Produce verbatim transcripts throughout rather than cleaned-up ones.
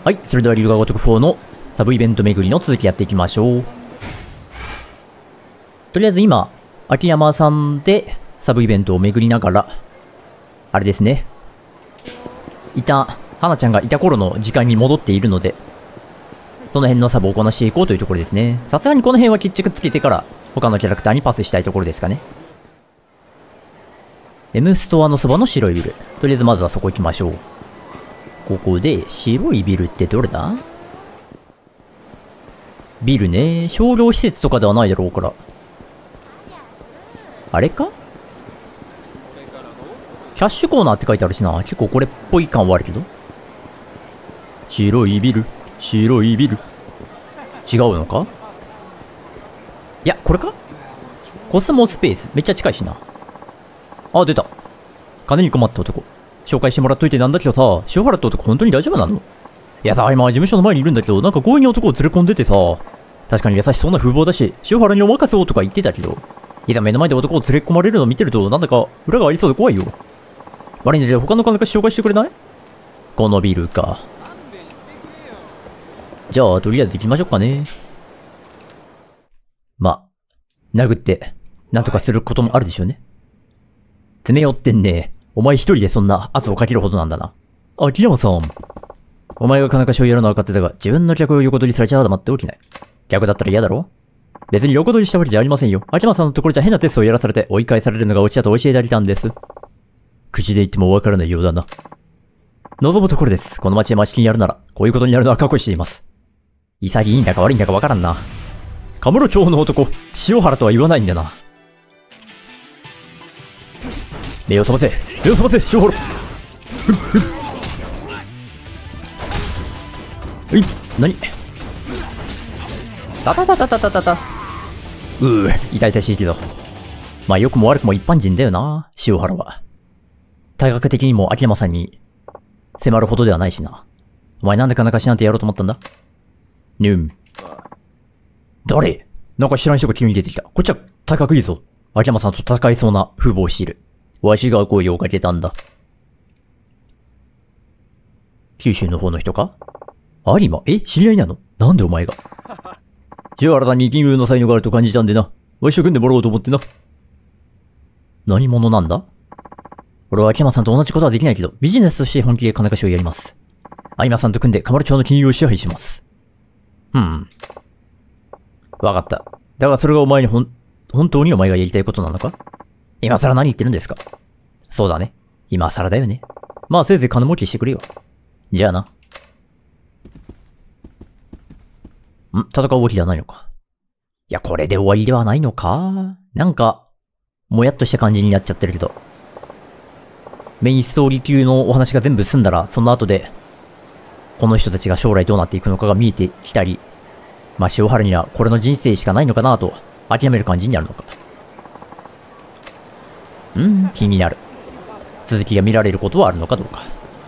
はい、それでは龍が如くよんのサブイベント巡りの続きやっていきましょう。とりあえず今、秋山さんでサブイベントを巡りながら、あれですね。いた、花ちゃんがいた頃の時間に戻っているので、その辺のサブをこなしていこうというところですね。さすがにこの辺は決着つけてから、他のキャラクターにパスしたいところですかね。M ストアのそばの白いビル。とりあえずまずはそこ行きましょう。ここで、白いビルってどれだ？ビルね。商業施設とかではないだろうから。あれか？キャッシュコーナーって書いてあるしな。結構これっぽい感はあるけど。白いビル。白いビル。違うのか？いや、これか？コスモスペース。めっちゃ近いしな。あ、出た。金に困った男。紹介してもらっといてなんだけどさ、塩原って男本当に大丈夫なの？いやさ、今事務所の前にいるんだけど、なんか強引に男を連れ込んでてさ、確かに優しそうな風貌だし、塩原にお任せをとか言ってたけど、いざ目の前で男を連れ込まれるのを見てると、なんだか裏がありそうで怖いよ。悪いんだけど、他の金貸し紹介してくれない？このビルか。じゃあ、とりあえず行きましょうかね。ま、殴って、なんとかすることもあるでしょうね。詰め寄ってんね。お前一人でそんな圧をかけるほどなんだな。秋山さん。お前が金貸しをやるのは分かってたが、自分の客を横取りされちゃ黙っておきない。客だったら嫌だろ？別に横取りしたわけじゃありませんよ。秋山さんのところじゃ変なテストをやらされて追い返されるのがオチだと教えてあげたんです。口で言っても分からないようだな。望むところです。この町で町金やるなら、こういうことになるのは覚悟しています。潔いんだか悪いんだか分からんな。カムロ町の男、塩原とは言わないんだな。目を覚ませ目を覚ませ塩原。うい、なに？たたたたたたたた。うぅ、痛々しいけど。まあ良くも悪くも一般人だよな、塩原は。体格的にも秋山さんに迫るほどではないしな。お前なんで金貸しなんてやろうと思ったんだ？ぬん。誰？なんか知らん人が急に出てきた。こっちは体格いいぞ。秋山さんと戦いそうな風貌をしている。わしが声をかけたんだ。九州の方の人か？有馬？え？知り合いなの？なんでお前が？塩原さんに金融の才能があると感じたんでな。わしを組んでもらおうと思ってな。何者なんだ？俺は秋山さんと同じことはできないけど、ビジネスとして本気で金貸しをやります。有馬さんと組んで、カマル町の金融を支配します。うん。わかった。だがそれがお前にほん、本当にお前がやりたいことなのか？今更何言ってるんですか？そうだね。今更だよね。まあせいぜい金儲けしてくれよ。じゃあな。ん？戦う動きではないのか。いや、これで終わりではないのか？なんか、もやっとした感じになっちゃってるけど。メインストーリー級のお話が全部済んだら、その後で、この人たちが将来どうなっていくのかが見えてきたり、まあ塩原にはこれの人生しかないのかなと、諦める感じになるのか。うん、気になる。続きが見られることはあるのかどうか。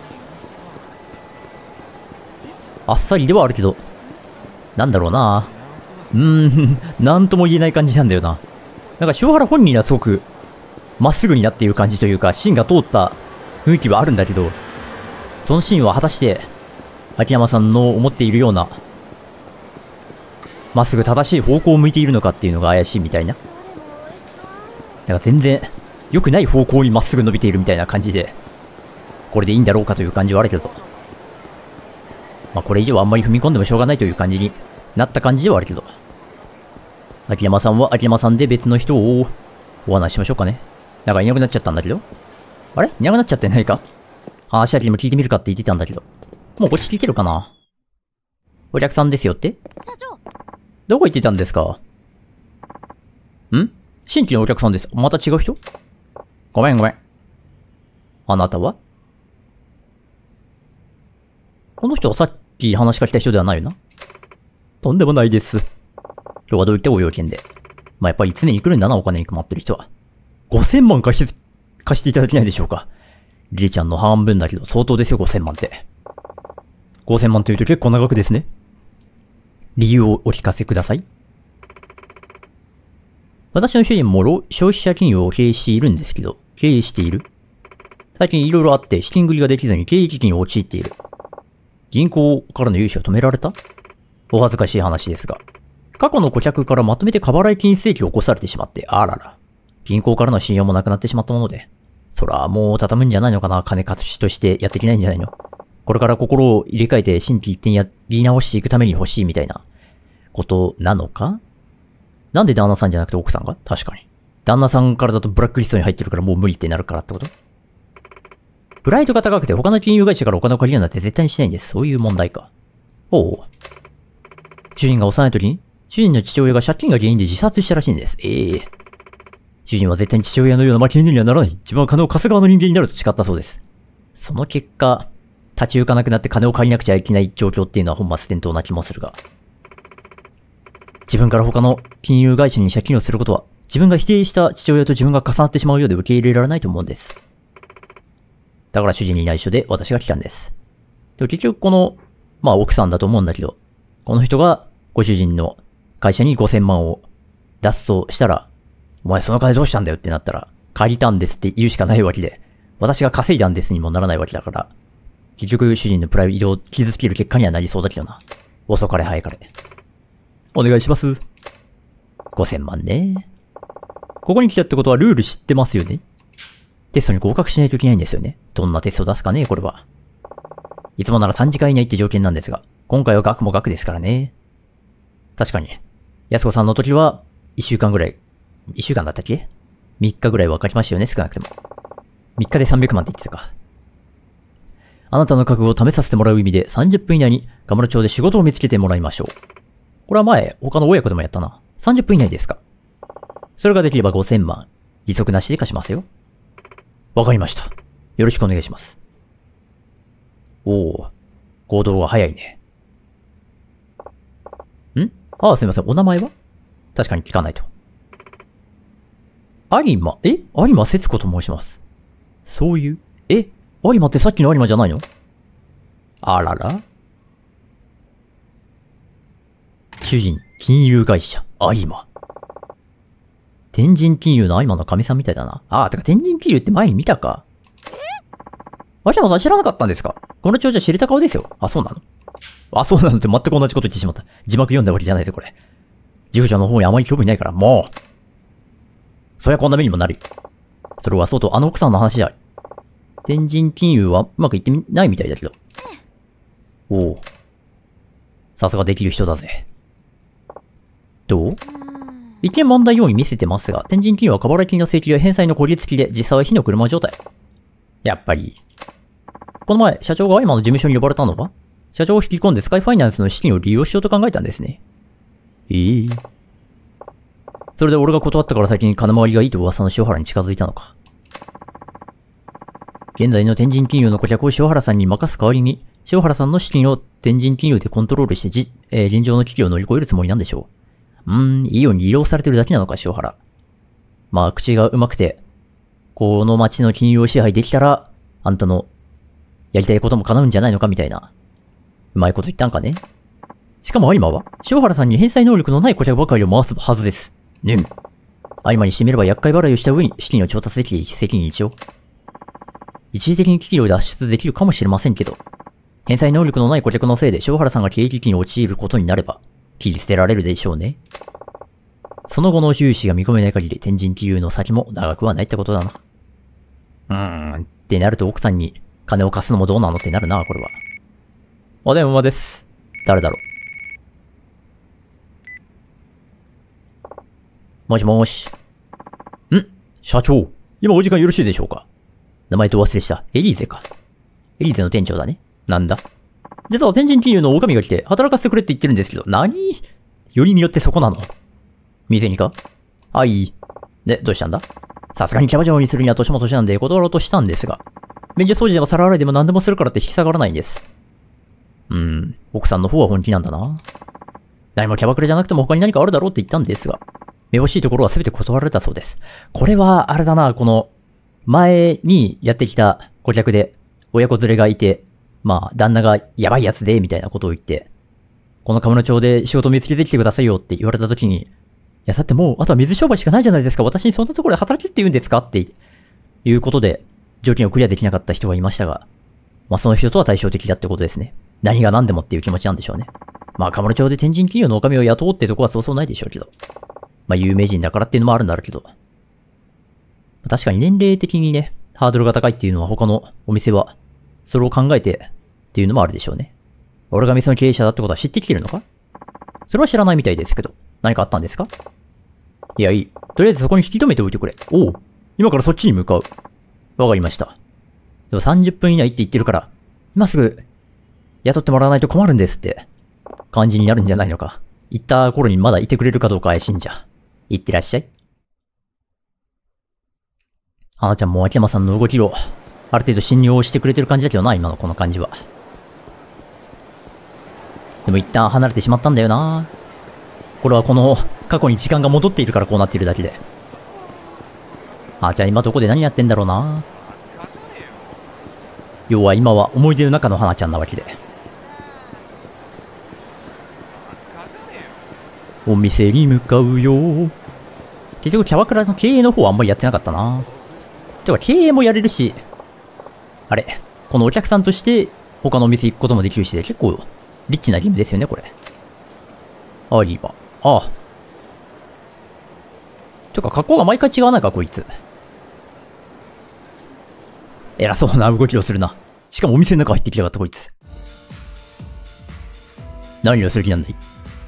あっさりではあるけど、なんだろうな。うーん、なんとも言えない感じなんだよな。なんか塩原本人はすごく、まっすぐになっている感じというか、芯が通った雰囲気はあるんだけど、その芯は果たして、秋山さんの思っているような、まっすぐ正しい方向を向いているのかっていうのが怪しいみたいな。だから全然、良くない方向にまっすぐ伸びているみたいな感じで、これでいいんだろうかという感じはあるけど。まあこれ以上あんまり踏み込んでもしょうがないという感じになった感じではあるけど。秋山さんは秋山さんで別の人をお話ししましょうかね。なんかいなくなっちゃったんだけど。あれ？いなくなっちゃってないか？話だけでも聞いてみるかって言ってたんだけど。もうこっち聞いてるかな？お客さんですよって？社長！どこ行ってたんですか？ん？新規のお客さんです。また違う人？ごめんごめん。あなたは？この人はさっき話しかけた人ではないよな。とんでもないです。今日はどういったご用件で。まあ、やっぱり常に来るんだな、お金に困ってる人は。ごせんまん貸し、貸していただけないでしょうか。リリちゃんの半分だけど相当ですよ、ごせんまんって。ごせんまんというと結構長くですね。理由をお聞かせください。私の主人も消費者金融を経営しているんですけど、経営している。最近いろいろあって資金繰りができずに経営危機に陥っている。 銀行からの融資を止められた？お恥ずかしい話ですが。過去の顧客からまとめて過払い金請求を起こされてしまって、あらら。銀行からの信用もなくなってしまったもので。そら、もう畳むんじゃないのかな、金貸しとしてやっていけないんじゃないの？これから心を入れ替えて心機一転やり直していくために欲しいみたいなことなのか？なんで旦那さんじゃなくて奥さんが？確かに。旦那さんからだとブラックリストに入ってるからもう無理ってなるからってこと？プライドが高くて他の金融会社からお金を借りるなんて絶対にしないんです。そういう問題か。おう。主人が幼い時に、主人の父親が借金が原因で自殺したらしいんです。ええ。主人は絶対に父親のような負け犬にはならない。自分は金を貸す側の人間になると誓ったそうです。その結果、立ち行かなくなって金を借りなくちゃいけない状況っていうのは本末転倒な気もするが。自分から他の金融会社に借金をすることは、自分が否定した父親と自分が重なってしまうようで受け入れられないと思うんです。だから主人に内緒で私が来たんです。でも結局この、まあ奥さんだと思うんだけど、この人がご主人の会社にごせんまんを出すとしたら、お前その金どうしたんだよってなったら、借りたんですって言うしかないわけで、私が稼いだんですにもならないわけだから、結局主人のプライドを傷つける結果にはなりそうだけどな。遅かれ早かれ。お願いします。ごせんまんね。ここに来たってことはルール知ってますよね？テストに合格しないといけないんですよね。どんなテスト出すかね、これは。いつもならさんじかん以内って条件なんですが、今回は額も額ですからね。確かに。安子さんの時はいっしゅうかんぐらい、いっしゅうかんだったっけ？ みっ 日ぐらい分かりましたよね、少なくても。みっかでさんびゃくまんって言ってたか。あなたの覚悟を試させてもらう意味でさんじゅっぷん以内にガムロ町で仕事を見つけてもらいましょう。これは前、他の親子でもやったな。さんじゅっぷん以内ですか。それができればごせんまん、利息なしで貸しますよ。わかりました。よろしくお願いします。おー、行動が早いね。ん？ああ、すみません。お名前は？確かに聞かないと。有馬、え？有馬節子と申します。そういう？え？有馬ってさっきの有馬じゃないの？あらら？主人、金融会社、有馬。天神金融の有馬の神さんみたいだな。ああ、てか天神金融って前に見たか。有馬さん知らなかったんですか？この町じゃ知れた顔ですよ。あ、そうなの？あ、そうなのって全く同じこと言ってしまった。字幕読んだわけじゃないですよ、これ。事務所の方にあまり興味ないから、もう。そりゃこんな目にもなるよ。それはそうと、あの奥さんの話じゃ。天神金融はうまくいってないみたいだけど。おお。さすができる人だぜ。どう？一見問題ように見せてますが、天神金融は過払い金の請求や返済の焦げ付きで、実際は火の車状態。やっぱり。この前、社長が今の事務所に呼ばれたのは、社長を引き込んでスカイファイナンスの資金を利用しようと考えたんですね。ええ。それで俺が断ったから先に金回りがいいと噂の塩原に近づいたのか。現在の天神金融の顧客を塩原さんに任す代わりに、塩原さんの資金を天神金融でコントロールしてじ、えー、現状の危機を乗り越えるつもりなんでしょう。うーん、いいように利用されてるだけなのか、塩原。まあ、口が上手くて、この町の金融を支配できたら、あんたのやりたいことも叶うんじゃないのかみたいな。うまいこと言ったんかね。しかも有馬は、塩原さんに返済能力のない顧客ばかりを回すはずです。ねん。有馬にしてみれば厄介払いをした上に資金を調達できて一石二鳥。一時的に危機を脱出できるかもしれませんけど、返済能力のない顧客のせいで塩原さんが経営危機に陥ることになれば、切り捨てられるでしょうね。その後の融資が見込めない限り天神金融の先も長くはないってことだな。うーん、ってなると奥さんに金を貸すのもどうなのってなるな、これは。お電話です。誰だろう。もしもーし。ん？社長、今お時間よろしいでしょうか？名前と忘れした。エリーゼか。エリーゼの店長だね。なんだ？実は天神金融の狼が来て働かせてくれって言ってるんですけど、何？よりによってそこなの？店にか？はい。で、どうしたんだ？さすがにキャバ嬢にするには年も年なんで断ろうとしたんですが、便所掃除でも皿洗いでも何でもするからって引き下がらないんです。うーん、奥さんの方は本気なんだな。何もキャバクラじゃなくても他に何かあるだろうって言ったんですが、めぼしいところは全て断られたそうです。これは、あれだな、この、前にやってきた顧客で、親子連れがいて、まあ、旦那がやばいやつで、みたいなことを言って、このカムロ町で仕事見つけてきてくださいよって言われた時に、いや、だってもう、あとは水商売しかないじゃないですか。私にそんなところで働けって言うんですかっていうことで、条件をクリアできなかった人がいましたが、まあその人とは対照的だってことですね。 何が何でもっていう気持ちなんでしょうね。まあ、カムロ町で天神企業の女将を雇おうってとこはそうそうないでしょうけど。まあ、有名人だからっていうのもあるんだろうけど。確かに年齢的にね、ハードルが高いっていうのは他のお店は、それを考えてっていうのもあるでしょうね。俺が店の経営者だってことは知ってきてるのか？それは知らないみたいですけど。何かあったんですか？いや、いい。とりあえずそこに引き止めておいてくれ。おう。今からそっちに向かう。わかりました。でもさんじゅっぷん以内って言ってるから、今すぐ、雇ってもらわないと困るんですって、感じになるんじゃないのか。行った頃にまだいてくれるかどうか怪しいんじゃ。行ってらっしゃい。花ちゃんも秋山さんの動きを、ある程度信用してくれてる感じだけどな、今のこの感じは。でも一旦離れてしまったんだよな。これはこの、過去に時間が戻っているからこうなっているだけで。あーちゃん今どこで何やってんだろうな。要は今は思い出の中の花ちゃんなわけで。お店に向かうよ。結局キャバクラの経営の方はあんまりやってなかったな。てか経営もやれるし、あれ、このお客さんとして他のお店行くこともできるしで結構リッチなゲームですよね、これ。ありは。ああ。てか格好が毎回違わないか、こいつ。偉そうな動きをするな。しかもお店の中入ってきやがった、こいつ。何をする気なんだい？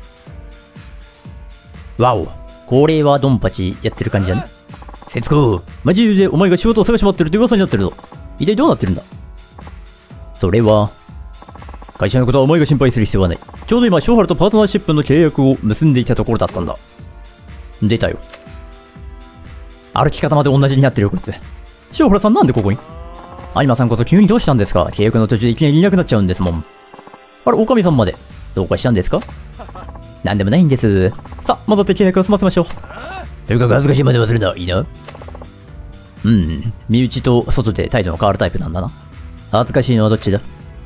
わお。恒例はドンパチやってる感じだね。節子、マジでお前が仕事を探し回ってるって噂になってるぞ。一体どうなってるんだ？それは、会社のことはお前が心配する必要はない。ちょうど今、翔原とパートナーシップの契約を結んでいたところだったんだ。出たよ。歩き方まで同じになってるよ、こいつ。翔原さんなんでここに？有馬さんこそ急にどうしたんですか？契約の途中でいきなりいなくなっちゃうんですもん。あれ、おかみさんまで。どうかしたんですか？なんでもないんです。さあ、戻って契約を済ませましょう。とにかく恥ずかしいまで忘れな。いいな。うん。身内と外で態度の変わるタイプなんだな。恥ずかしいのはどっちだ？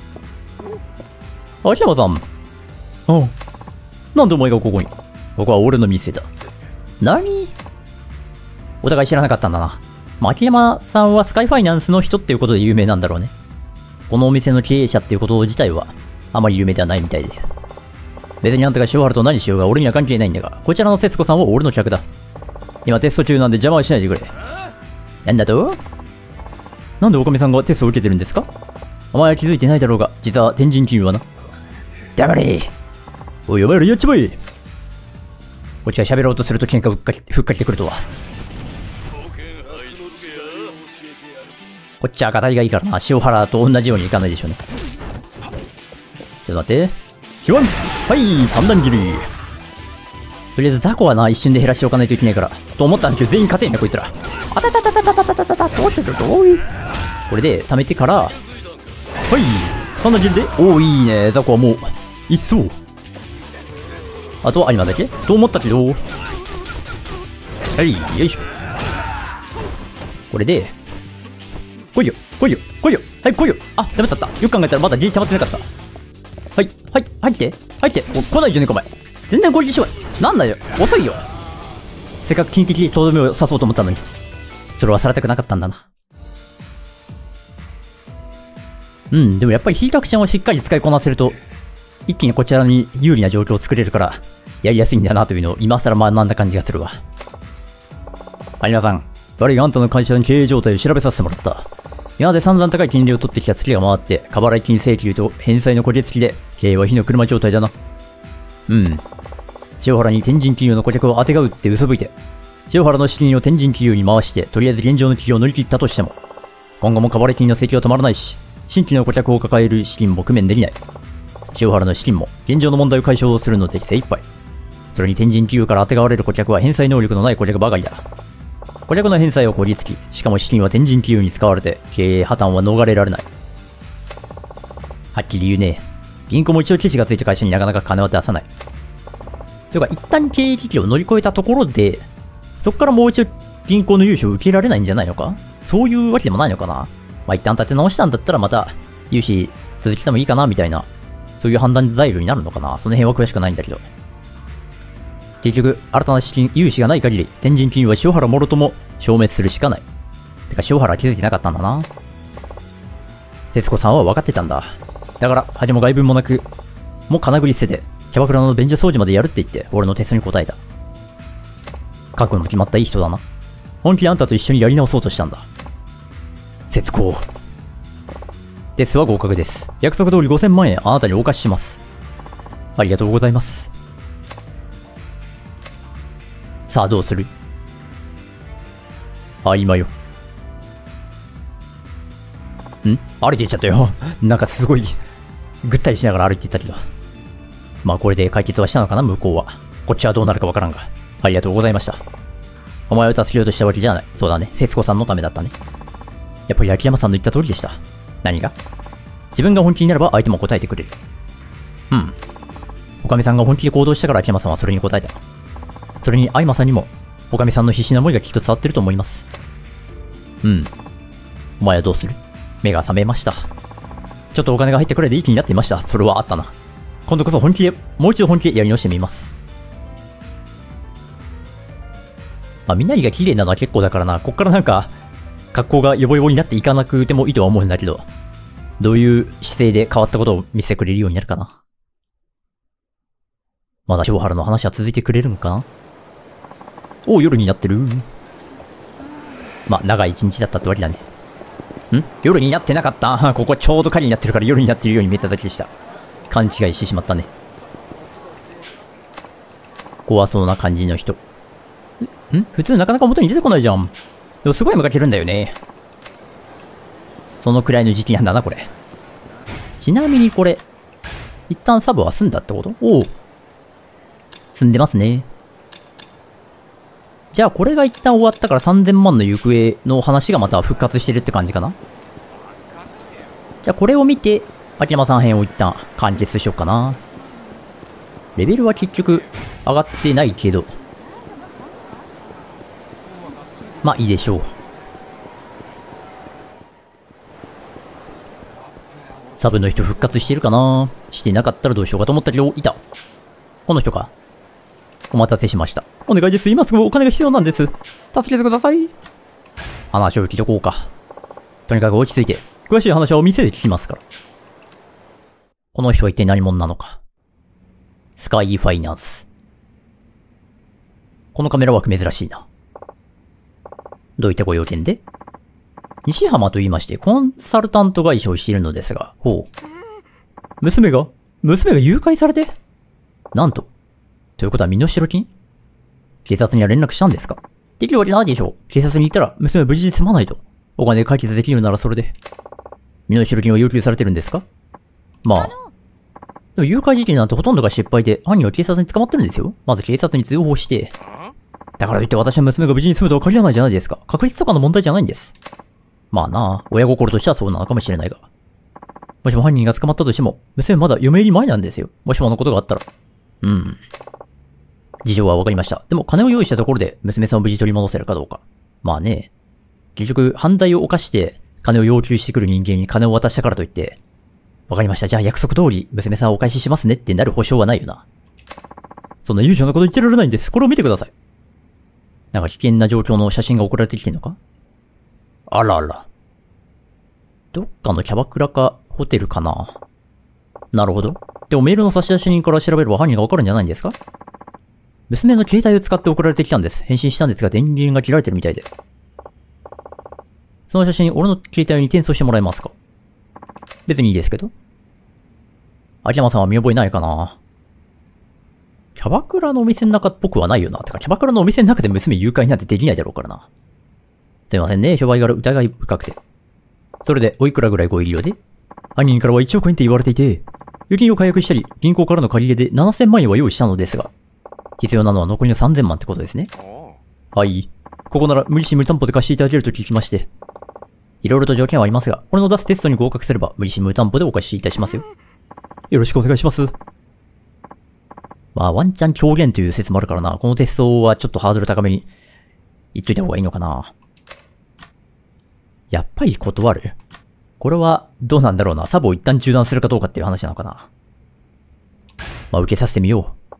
秋山さん。ああ。なんでお前がここに？ここは俺の店だ。何？お互い知らなかったんだな。まあ、秋山さんはスカイファイナンスの人っていうことで有名なんだろうね。このお店の経営者っていうこと自体はあまり有名ではないみたいで。別にあんたが塩原と何しようが俺には関係ないんだが、こちらの節子さんは俺の客だ。今テスト中なんで邪魔はしないでくれ。なんだと？なんでおかみさんがテストを受けてるんですか？お前は気づいてないだろうが、実は天神金融はな。黙れ！おい、お前らやっちまえ！こっちが喋ろうとすると喧嘩ふっかき、ふっかけてくるとは。こっちは語りがいいからな。塩原と同じようにいかないでしょうね。ちょっと待って。ひわん！はい、三段切り。とりあえず雑魚はな、一瞬で減らしておかないといけないから。と思ったんだけど、全員勝てんね、こいつら。あたたたたたたたたたたどうしてるどういう。これで、貯めてから、はい、三段切りで、おー、いいね。雑魚はもう、いっそう。あとは有馬だけと思ったけど。はい、よいしょ。これで、来いよ、来いよ、来いよ、はい、来いよ。あ、ダメだった。よく考えたらまだギリ溜まってなかった。はい、はい、入って、入って。お、来ないじゃねえか、お前。全然攻撃しろ。なんだよ、遅いよ。せっかく金的にとどめを刺そうと思ったのに。それはされたくなかったんだな。うん、でもやっぱりヒータクションをしっかり使いこなせると、一気にこちらに有利な状況を作れるから、やりやすいんだなというのを今更学んだ感じがするわ。はい、皆さん。悪いがあんたの会社の経営状態を調べさせてもらった。今まで散々高い金利を取ってきた月が回って、過払い金請求と返済の焦げ付きで、経営は火の車状態だな。うん。塩原に天神企業の顧客をあてがうって嘘吹いて、塩原の資金を天神企業に回して、とりあえず現状の企業を乗り切ったとしても、今後も過払い金の請求は止まらないし、新規の顧客を抱える資金も工面できない。塩原の資金も現状の問題を解消するので精一杯。それに天神企業からあてがわれる顧客は返済能力のない顧客ばかりだ。顧客の返済をこぎつき、しかも資金は天神企業に使われて、経営破綻は逃れられない。はっきり言うね。銀行も一応ケチがついた会社になかなか金は出さない。というか、一旦経営危機を乗り越えたところで、そこからもう一度銀行の融資を受けられないんじゃないのか？そういうわけでもないのかな？まあ、一旦立て直したんだったらまた、融資続けてもいいかなみたいな、そういう判断材料になるのかな？その辺は詳しくないんだけど。結局、新たな資金、融資がない限り、天神金融は塩原もろとも消滅するしかない。てか、塩原は気づいてなかったんだな。節子さんは分かってたんだ。だかだから、恥も外聞もなく、もう金繰り捨てて、キャバクラの便所掃除までやるって言って、俺のテストに答えた。覚悟の決まったいい人だな。本気であんたと一緒にやり直そうとしたんだ。節子。テストは合格です。約束通りごせんまんえんあなたにお貸しします。ありがとうございます。さあどうする？あ、今よ。ん？歩いていっちゃったよ。なんかすごい、ぐったりしながら歩いていったけど。まあこれで解決はしたのかな、向こうは。こっちはどうなるかわからんが。ありがとうございました。お前を助けようとしたわけじゃない。そうだね。節子さんのためだったね。やっぱり秋山さんの言った通りでした。何が？自分が本気になれば相手も答えてくれる。うん。おかみさんが本気で行動したから秋山さんはそれに答えた。それに相馬さんにも、おかみさんの必死な思いがきっと伝わってると思います。うん。お前はどうする？目が覚めました。ちょっとお金が入ったくらいでいい気になっていました。それはあったな。今度こそ本気で、もう一度本気でやり直してみます。まあ、みなりが綺麗なのは結構だからな。こっからなんか、格好がヨボヨボになっていかなくてもいいとは思うんだけど、どういう姿勢で変わったことを見せてくれるようになるかな。まだ塩原の話は続いてくれるのかな。おう、夜になってる。まあ、長い一日だったってわけだね。ん？夜になってなかった。ここちょうど狩りになってるから夜になってるように見えただけでした。勘違いしてしまったね。怖そうな感じの人。ん？普通なかなか元に出てこないじゃん。でもすごい見かけるんだよね。そのくらいの時期なんだな、これ。ちなみにこれ、一旦サブは済んだってこと？おお。済んでますね。じゃあこれが一旦終わったからさんぜんまんの行方の話がまた復活してるって感じかな。じゃあこれを見て、秋山さん編を一旦完結しようかな。レベルは結局上がってないけど。まあいいでしょう。サブの人復活してるかな？してなかったらどうしようかと思ったけど、いた。この人か。お待たせしました。お願いです。今すぐお金が必要なんです。助けてください。話を聞いとこうか。とにかく落ち着いて、詳しい話はお店で聞きますから。この人は一体何者なのか。スカイファイナンス。このカメラ枠珍しいな。どういったご用件で？西浜と言いまして、コンサルタント会社をしているのですが、ほう。娘が娘が誘拐されて？なんと。ということは身代金？警察には連絡したんですか？できるわけないでしょう。警察に行ったら娘は無事に済まないと。お金で解決できるならそれで。身代金を要求されてるんですか？まあ。でも誘拐事件なんてほとんどが失敗で、犯人は警察に捕まってるんですよ。まず警察に通報して。だからといって私の娘が無事に済むとは限らないじゃないですか。確率とかの問題じゃないんです。まあなあ、親心としてはそうなのかもしれないが。もしも犯人が捕まったとしても、娘まだ嫁入り前なんですよ。もしものことがあったら。うん。事情はわかりました。でも金を用意したところで娘さんを無事取り戻せるかどうか。まあね。結局犯罪を犯して金を要求してくる人間に金を渡したからといって、わかりました。じゃあ約束通り娘さんをお返ししますねってなる保証はないよな。そんな優秀なこと言ってられないんです。これを見てください。なんか危険な状況の写真が送られてきてんのか？あらあら。どっかのキャバクラかホテルかな。なるほど。でもメールの差出人から調べれば犯人がわかるんじゃないんですか？娘の携帯を使って送られてきたんです。返信したんですが電源が切られてるみたいで。その写真、俺の携帯に転送してもらえますか？別にいいですけど。秋山さんは見覚えないかな？キャバクラのお店の中っぽくはないよな。てか、キャバクラのお店の中で娘誘拐なんてできないだろうからな。すいませんね、商売柄疑い深くて。それで、おいくらぐらいご入り用で？犯人からはいちおくえんって言われていて、預金を解約したり、銀行からの借り入れでななせんまんえんは用意したのですが、必要なのは残りのさんぜんまんってことですね。はい。ここなら無利子無担保で貸していただけると聞きまして。いろいろと条件はありますが、これの出すテストに合格すれば無利子無担保でお貸しいたしますよ。よろしくお願いします。まあ、ワンチャン狂言という説もあるからな。このテストはちょっとハードル高めに言っといた方がいいのかな。やっぱり断る？これはどうなんだろうな。サブを一旦中断するかどうかっていう話なのかな。まあ、受けさせてみよう。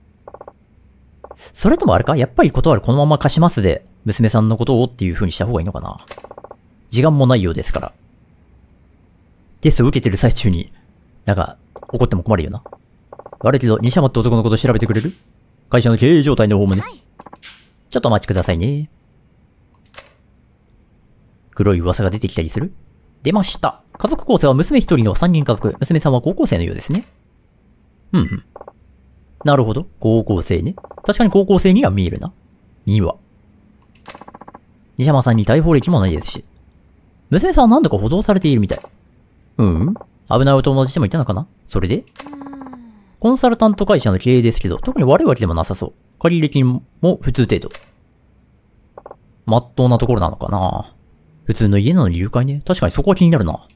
それともあれか？やっぱり断る。このまま貸しますで、娘さんのことをっていう風にした方がいいのかな。時間もないようですから。テストを受けてる最中に、 なんか、怒っても困るよな。悪いけど、西山って男のこと調べてくれる？会社の経営状態の方もね。ちょっとお待ちくださいね。黒い噂が出てきたりする？出ました。家族構成は娘一人の三人家族。娘さんは高校生のようですね。うんうん。なるほど。高校生ね。確かに高校生には見えるな。には。西山さんに逮捕歴もないですし。娘さんは何度か補導されているみたい。うん。危ないお友達でもいたのかな？それで？コンサルタント会社の経営ですけど、特に悪いわけでもなさそう。借入金も普通程度。まっとうなところなのかな？普通の家なのに誘拐ね。確かにそこは気になるな。は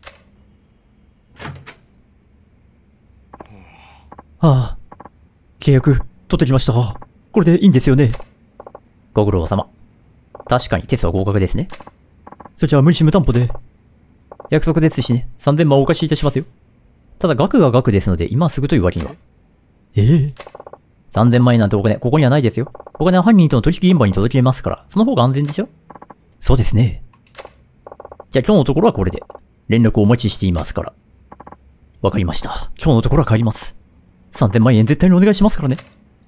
あ。契約、取ってきました。これでいいんですよね。ご苦労様。確かにテストは合格ですね。それじゃあ無理し無担保で。約束ですしね。さんぜんまんお貸しいたしますよ。ただ額が額ですので、今すぐというわけには。ええー。さんぜんまん円なんてお金、ここにはないですよ。お金は犯人との取引現場に届けますから、その方が安全でしょ？そうですね。じゃあ今日のところはこれで。連絡をお待ちしていますから。わかりました。今日のところは帰ります。さんぜんまん円絶対にお願いしますからね。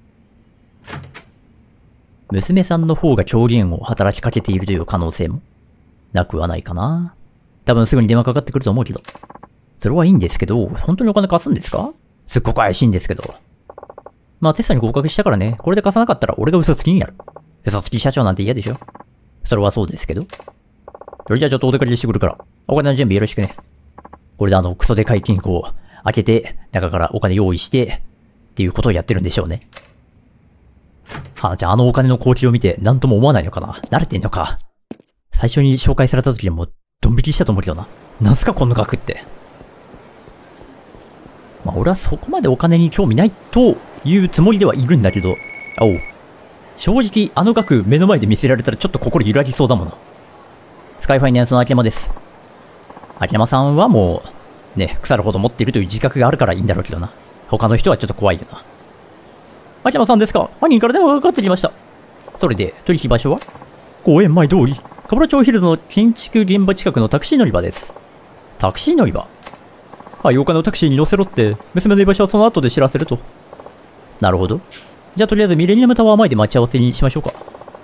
娘さんの方が狂言を働きかけているという可能性もなくはないかな。多分すぐに電話かかってくると思うけど。それはいいんですけど、本当にお金貸すんですか？すっごく怪しいんですけど。まあテストに合格したからね、これで貸さなかったら俺が嘘つきになる。嘘つき社長なんて嫌でしょ？それはそうですけど。それじゃあちょっとお出かけしてくるから、お金の準備よろしくね。これであのクソでかい金庫を開けて、中からお金用意して、っていうことをやってるんでしょうね。はあ、じゃああのお金の光景を見て何とも思わないのかな？慣れてんのか？最初に紹介された時はもうドン引きしたと思うけどな。なんすかこの額って。まあ俺はそこまでお金に興味ないというつもりではいるんだけど、おう。正直あの額目の前で見せられたらちょっと心揺らぎそうだもの。スカイファイナンスの秋山です。秋山さんはもう、ね、腐るほど持っているという自覚があるからいいんだろうけどな。他の人はちょっと怖いよな。秋山さんですか？犯人から電話がかかってきました。それで、取引場所は？公園前通り、カブラ町ヒルズの建築現場近くのタクシー乗り場です。タクシー乗り場？はい、お金をタクシーに乗せろって、娘の居場所はその後で知らせると。なるほど。じゃあとりあえずミレニアムタワー前で待ち合わせにしましょうか。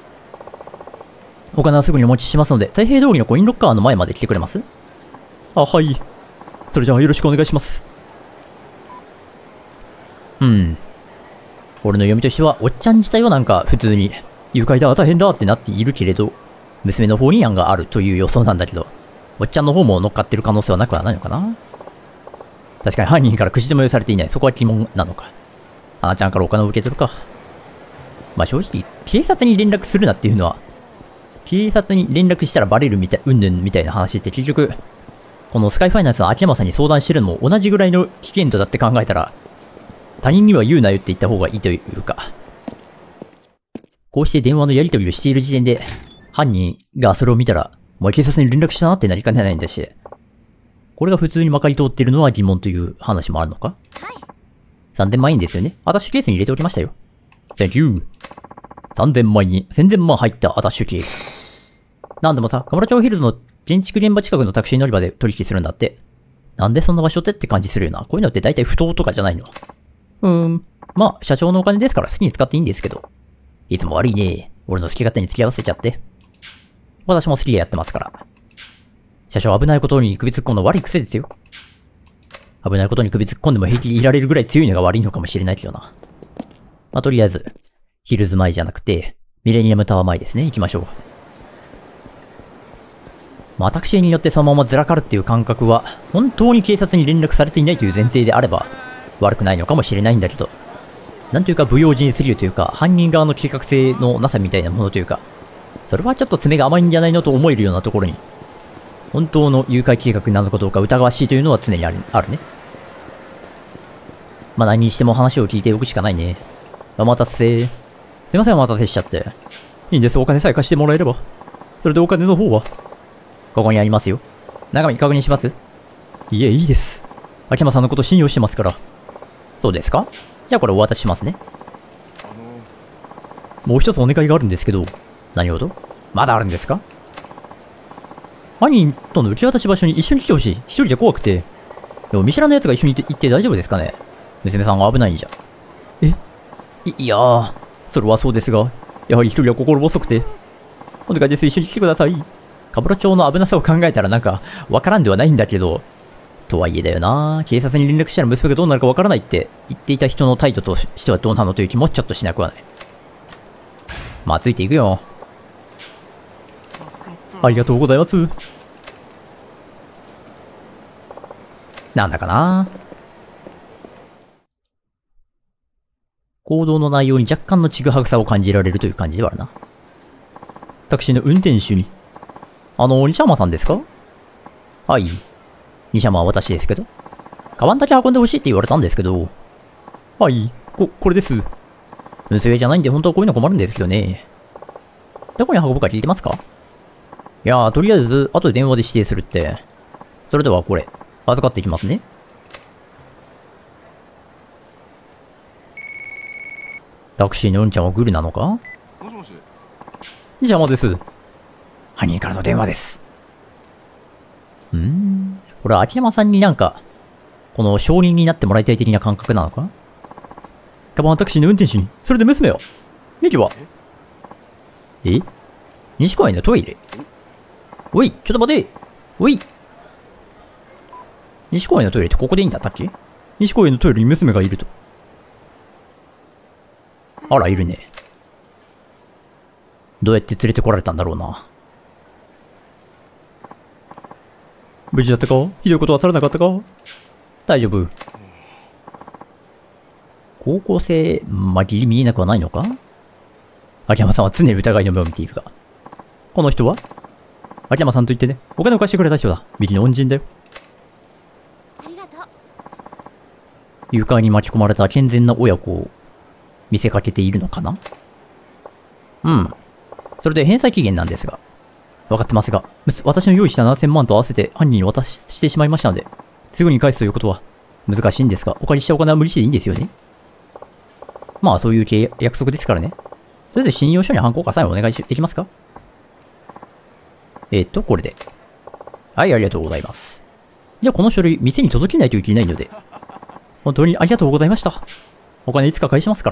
お金はすぐにお持ちしますので、太平通りのコインロッカーの前まで来てくれます？あ、はい。それじゃあよろしくお願いします。うん。俺の読みとしては、おっちゃん自体はなんか普通に、誘拐だ、大変だってなっているけれど、娘の方に案があるという予想なんだけど、おっちゃんの方も乗っかってる可能性はなくはないのかな。確かに犯人から口止めをされていない。そこは疑問なのか。花ちゃんからお金を受け取るか。まあ正直、警察に連絡するなっていうのは、警察に連絡したらバレるみたい、うんぬんみたいな話って結局、このスカイファイナンスの秋山さんに相談してるのも同じぐらいの危険度だって考えたら、他人には言うなよって言った方がいいというか、こうして電話のやり取りをしている時点で、犯人がそれを見たら、お前警察に連絡したなってなりかねないんだし、これが普通にまかり通っているのは疑問という話もあるのか？はい。さんぜんまん円ですよね。アタッシュケースに入れておきましたよ。Thank you。さんぜんまんにせんぜんまん入ったアタッシュケース。なんでもさ、カムラ町ヒルズの建築現場近くのタクシー乗り場で取引するんだって。なんでそんな場所ってって感じするよな。こういうのって大体不当とかじゃないの。うーん。まあ、社長のお金ですから好きに使っていいんですけど。いつも悪いね。俺の好き勝手に付き合わせちゃって。私も好きでやってますから。社長危ないことに首突っ込むの悪い癖ですよ。危ないことに首突っ込んでも平気でいられるぐらい強いのが悪いのかもしれないけどな。まあ、とりあえず、ヒルズ前じゃなくて、ミレニアムタワー前ですね。行きましょう。まあ、タクシーによってそのままずらかるっていう感覚は、本当に警察に連絡されていないという前提であれば、悪くないのかもしれないんだけど、なんというか不用心すぎるというか、犯人側の計画性のなさみたいなものというか、それはちょっと爪が甘いんじゃないのと思えるようなところに、本当の誘拐計画なのかどうか疑わしいというのは常にある、あるね。まあ何にしても話を聞いておくしかないね。お待たせ。すいませんお待たせしちゃって。いいんです、お金さえ貸してもらえれば。それでお金の方はここにありますよ。中身確認します？いえ、いいです。秋山さんのこと信用してますから。そうですか？じゃあこれお渡ししますね。もう一つお願いがあるんですけど。何事？まだあるんですか？犯人との受け渡し場所に一緒に来てほしい。一人じゃ怖くて。 でも見知らぬ奴が一緒に行って行って大丈夫ですかね？娘さんが危ないんじゃ。えい、いやー、それはそうですが、やはり一人は心細くて。お願いです、一緒に来てください。カブラ町の危なさを考えたらなんか、わからんではないんだけど、とはいえだよな。警察に連絡したら娘がどうなるかわからないって言っていた人の態度としてはどうなのという気もちょっとしなくはない。まあ、ついていくよ。ありがとうございます。なんだかな。行動の内容に若干のちぐはぐさを感じられるという感じではあるな。タクシーの運転手に。あの、西山さんですか？はい。西山は私ですけど。カバンだけ運んでほしいって言われたんですけど。はい。こ、これです。娘じゃないんで本当はこういうの困るんですけどね。どこに運ぶか聞いてますか？いやー、とりあえず、後で電話で指定するって。それではこれ、預かっていきますね。タクシーのうんちゃんはグルなのか？もしもし。西山です。犯人からの電話です。んーん。これは秋山さんになんか、この証人になってもらいたい的な感覚なのか？カバンはタクシーの運転手に、それで娘は？ミキは？え？西公園のトイレ？おい、ちょっと待て！おい！西公園のトイレってここでいいんだったっけ？西公園のトイレに娘がいると。あら、いるね。どうやって連れてこられたんだろうな。無事だったか？ひどいことはされなかったか？大丈夫。高校生、まぎり見えなくはないのか？秋山さんは常に疑いの目を見ているが。この人は？秋山さんと言ってね、お金を貸してくれた人だ。右の恩人だよ。ありがとう。誘拐に巻き込まれた健全な親子を見せかけているのかな？うん。それで返済期限なんですが。分かってますが、私の用意したななせんまんと合わせて犯人に渡してしまいましたので、すぐに返すということは難しいんですが、お借りしたお金は無利子でいいんですよね。まあそういう契約束ですからね。とりあえず信用書にハンコかサインお願いできますか？えー、っと、これで。はい、ありがとうございます。じゃあこの書類、店に届けないといけないので、本当にありがとうございました。お金いつか返しますから。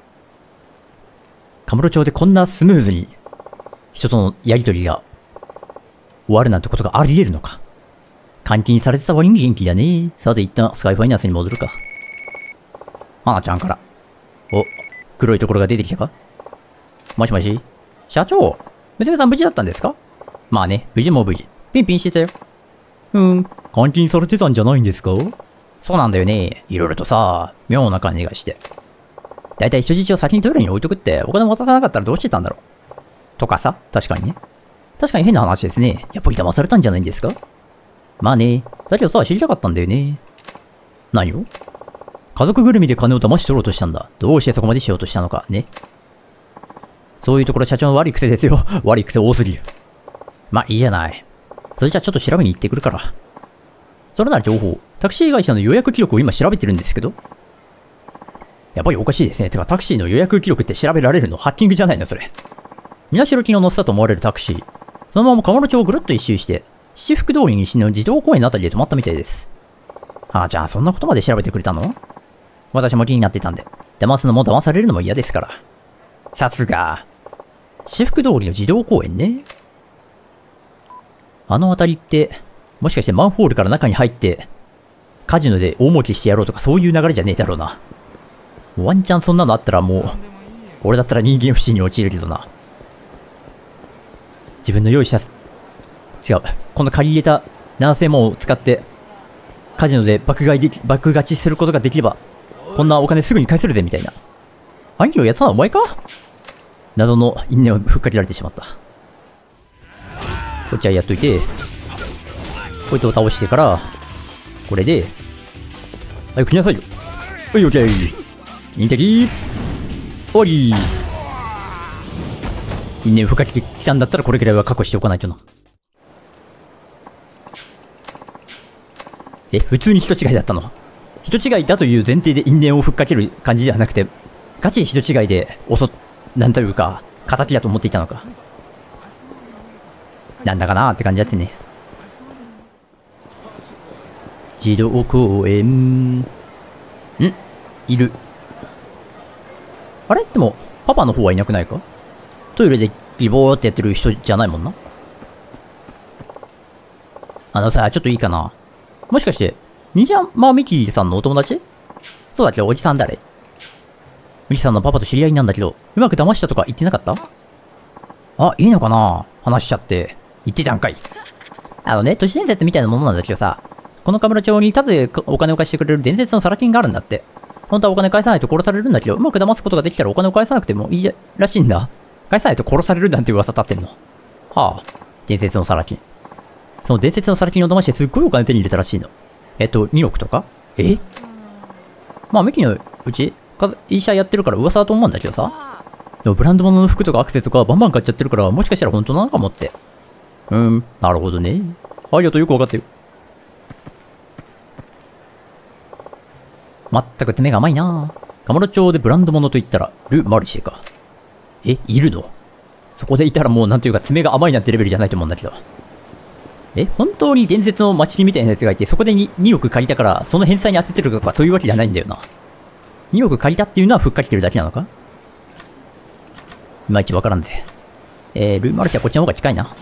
カムロ町でこんなスムーズに人とのやりとりが終わるなんてことがあり得るのか。監禁されてた割に元気だね。さて一旦スカイファイナンスに戻るか。花ちゃんから。お、黒いところが出てきたか？もしもし社長、娘さん無事だったんですか？まあね、無事も無事。ピンピンしてたよ。うん、監禁されてたんじゃないんですか？そうなんだよね。いろいろとさ、妙な感じがして。だいたい人質を先にトイレに置いとくって、お金渡さなかったらどうしてたんだろう。とかさ、確かにね。確かに変な話ですね。やっぱり騙されたんじゃないんですか？まあね。だけどさ、知りたかったんだよね。何を？家族ぐるみで金を騙し取ろうとしたんだ。どうしてそこまでしようとしたのか、ね。そういうところ社長の悪い癖ですよ。悪い癖多すぎる。まあいいじゃない。それじゃあちょっと調べに行ってくるから。それなら情報。タクシー会社の予約記録を今調べてるんですけど。やっぱりおかしいですね。てかタクシーの予約記録って調べられるのハッキングじゃないのそれ。身代金を乗せたと思われるタクシー。そのままカモロ町をぐるっと一周して、七福通り西の児童公園のあたりで止まったみたいです。はあちゃん、そんなことまで調べてくれたの？私も気になってたんで。騙すのも騙されるのも嫌ですから。さすが。七福通りの児童公園ね。あのあたりって、もしかしてマンホールから中に入って、カジノで大儲けしてやろうとかそういう流れじゃねえだろうな。ワンチャンそんなのあったらもう、俺だったら人間不信に陥るけどな。自分の用意した、違う、この借り入れたななせんまんを使って、カジノで爆買いでき、爆勝ちすることができれば、こんなお金すぐに返せるぜみたいな。兄貴をやったのはお前か？謎の因縁をふっかけられてしまった。こっちはやっといて、こいつを倒してから、これで、はい、来なさいよ。はい、オッケー。インテリ終わり。因縁をふっかけてきたんだったらこれくらいは確保しておかないとな。え、普通に人違いだったの？人違いだという前提で因縁をふっかける感じではなくて、ガチ人違いで、おそ、なんというか、敵だと思っていたのか。なんだかなーって感じだってね。 児童公園。んいる。あれでも、パパの方はいなくないか？トイレでギボーってやってる人じゃないもんな。あのさ、ちょっといいかな。もしかして、ニジャマミキさんのお友達？そうだけど、おじさん誰？ミキさんのパパと知り合いなんだけど、うまく騙したとか言ってなかった？あ、いいのかな？話しちゃって。言ってたんかい。あのね、都市伝説みたいなものなんだけどさ、このカムロ町にただでお金を貸してくれる伝説のサラ金があるんだって。本当はお金返さないと殺されるんだけど、うまく騙すことができたらお金を返さなくてもいいらしいんだ。返さないと殺されるなんて噂立ってんの。はあ、伝説のサラ金。その伝説のサラ金を騙してすっごいお金手に入れたらしいの。えっと、におくとか？え？まあ、ミキのうち、医者やってるから噂だと思うんだけどさ。でもブランド物の服とかアクセとかバンバン買っちゃってるから、もしかしたら本当なのかもって。うーん、なるほどね。ありがとう、よくわかってる。まったく爪が甘いなぁ。カムロ町でブランド物と言ったら、ル・マルシェか。え、いるの？そこでいたらもうなんというか爪が甘いなんてレベルじゃないと思うんだけど。え、本当に伝説の町にみたいなやつがいて、そこで 2, におく借りたから、その返済に当ててるとかそういうわけじゃないんだよな。におく借りたっていうのはふっかけてるだけなのか？いまいちわからんぜ。えー、ル・マルシェはこっちの方が近いな。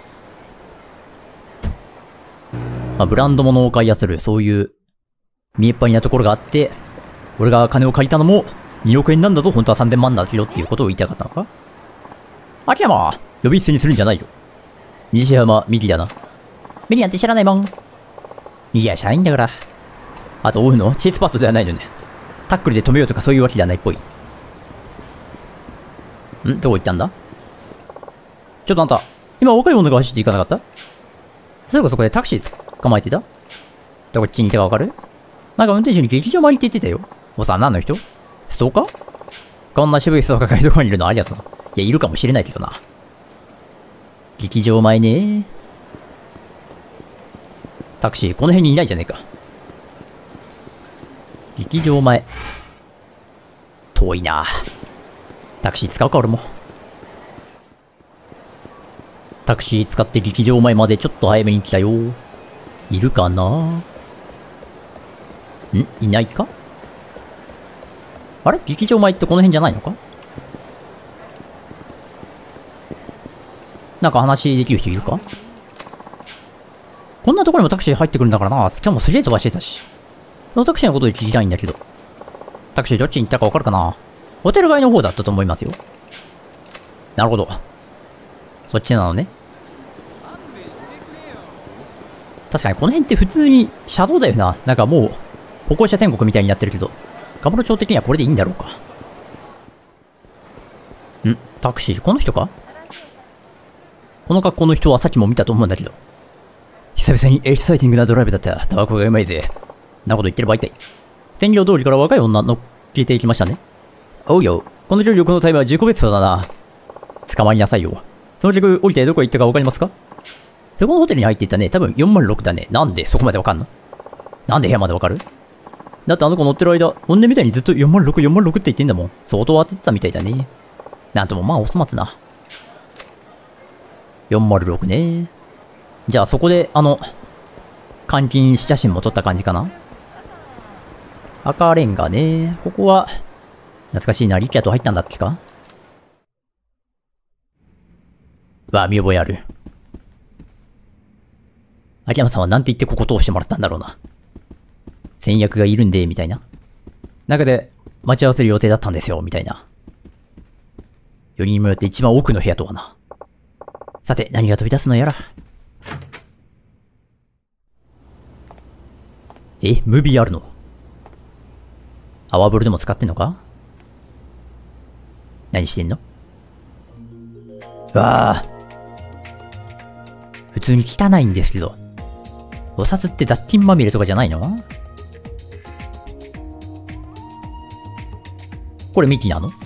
まあ、ブランド物を買いやする、そういう、見えっ張りなところがあって、俺が金を借りたのも、におくえんなんだぞ、本当はさんぜんまんだよっていうことを言いたかったのか？秋山、呼び捨てにするんじゃないよ。西山美希だな。ミリアンって知らないもん。いや、社員だから。あと、追うのチェイスパッドではないのね。タックルで止めようとかそういうわけではないっぽい。ん？どこ行ったんだ？ちょっとあんた、今若い女が走っていかなかった？そういえばそこでタクシー捕まえてた？どっちにいたかわかる？なんか運転手に劇場回りって言ってたよ。おさん何の人？ストーカー？こんな渋い人が抱えるとこにいるのありがとうな。いや、いるかもしれないけどな。劇場前ね。タクシー、この辺にいないじゃねえか。劇場前。遠いな。タクシー使うか、俺も。タクシー使って劇場前までちょっと早めに来たよ。いるかな？ん？いないか？あれ？劇場前ってこの辺じゃないのか？なんか話できる人いるか？こんなところにもタクシー入ってくるんだからな。しかもすげえ飛ばしてたし。そのタクシーのことで聞きたいんだけど。タクシーどっちに行ったかわかるかな？ホテル街の方だったと思いますよ。なるほど。そっちなのね。確かにこの辺って普通に車道だよな。なんかもう、歩行者天国みたいになってるけど。カムロ町的にはこれでいいんだろうか。ん？タクシー、この人か？この格好の人はさっきも見たと思うんだけど。久々にエキサイティングなドライブだった。タバコがうまいぜ。なこと言ってる場合かい。天領通りから若い女乗っけていきましたね。おうよ。この力のタイムは自己ベストだな。捕まりなさいよ。その客降りてどこ行ったかわかりますか？そこのホテルに入っていったね。多分よんまるろくだね。なんでそこまでわかんの？なんで部屋までわかる？だってあの子乗ってる間、本音みたいにずっとよんまるろく、よんまるろくって言ってんだもん。相当当ててたみたいだね。なんともまあお粗末な。よんまるろくね。じゃあそこで、あの、監禁写真も撮った感じかな？赤レンガね。ここは、懐かしいな。リキャと入ったんだっけか？わあ、見覚えある。秋山さんはなんて言ってここ通してもらったんだろうな。先約がいるんで、みたいな。中で、待ち合わせる予定だったんですよ、みたいな。よにんもよって一番奥の部屋とはな。さて、何が飛び出すのやら。え、ムービーあるの？泡風呂でも使ってんのか？何してんの？うわあ。普通に汚いんですけど。お札って雑菌まみれとかじゃないの？これミキなの？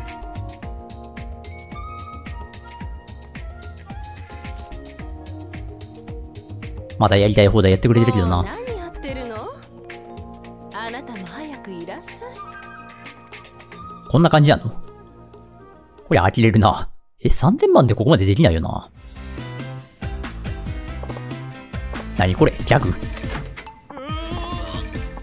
まだやりたい放題やってくれてるけどな。 何やってるの？あなたも早くいらっしゃい。 こんな感じなの？これ呆れるな。え、さんぜんまんでここまでできないよな。何これ？ギャグ？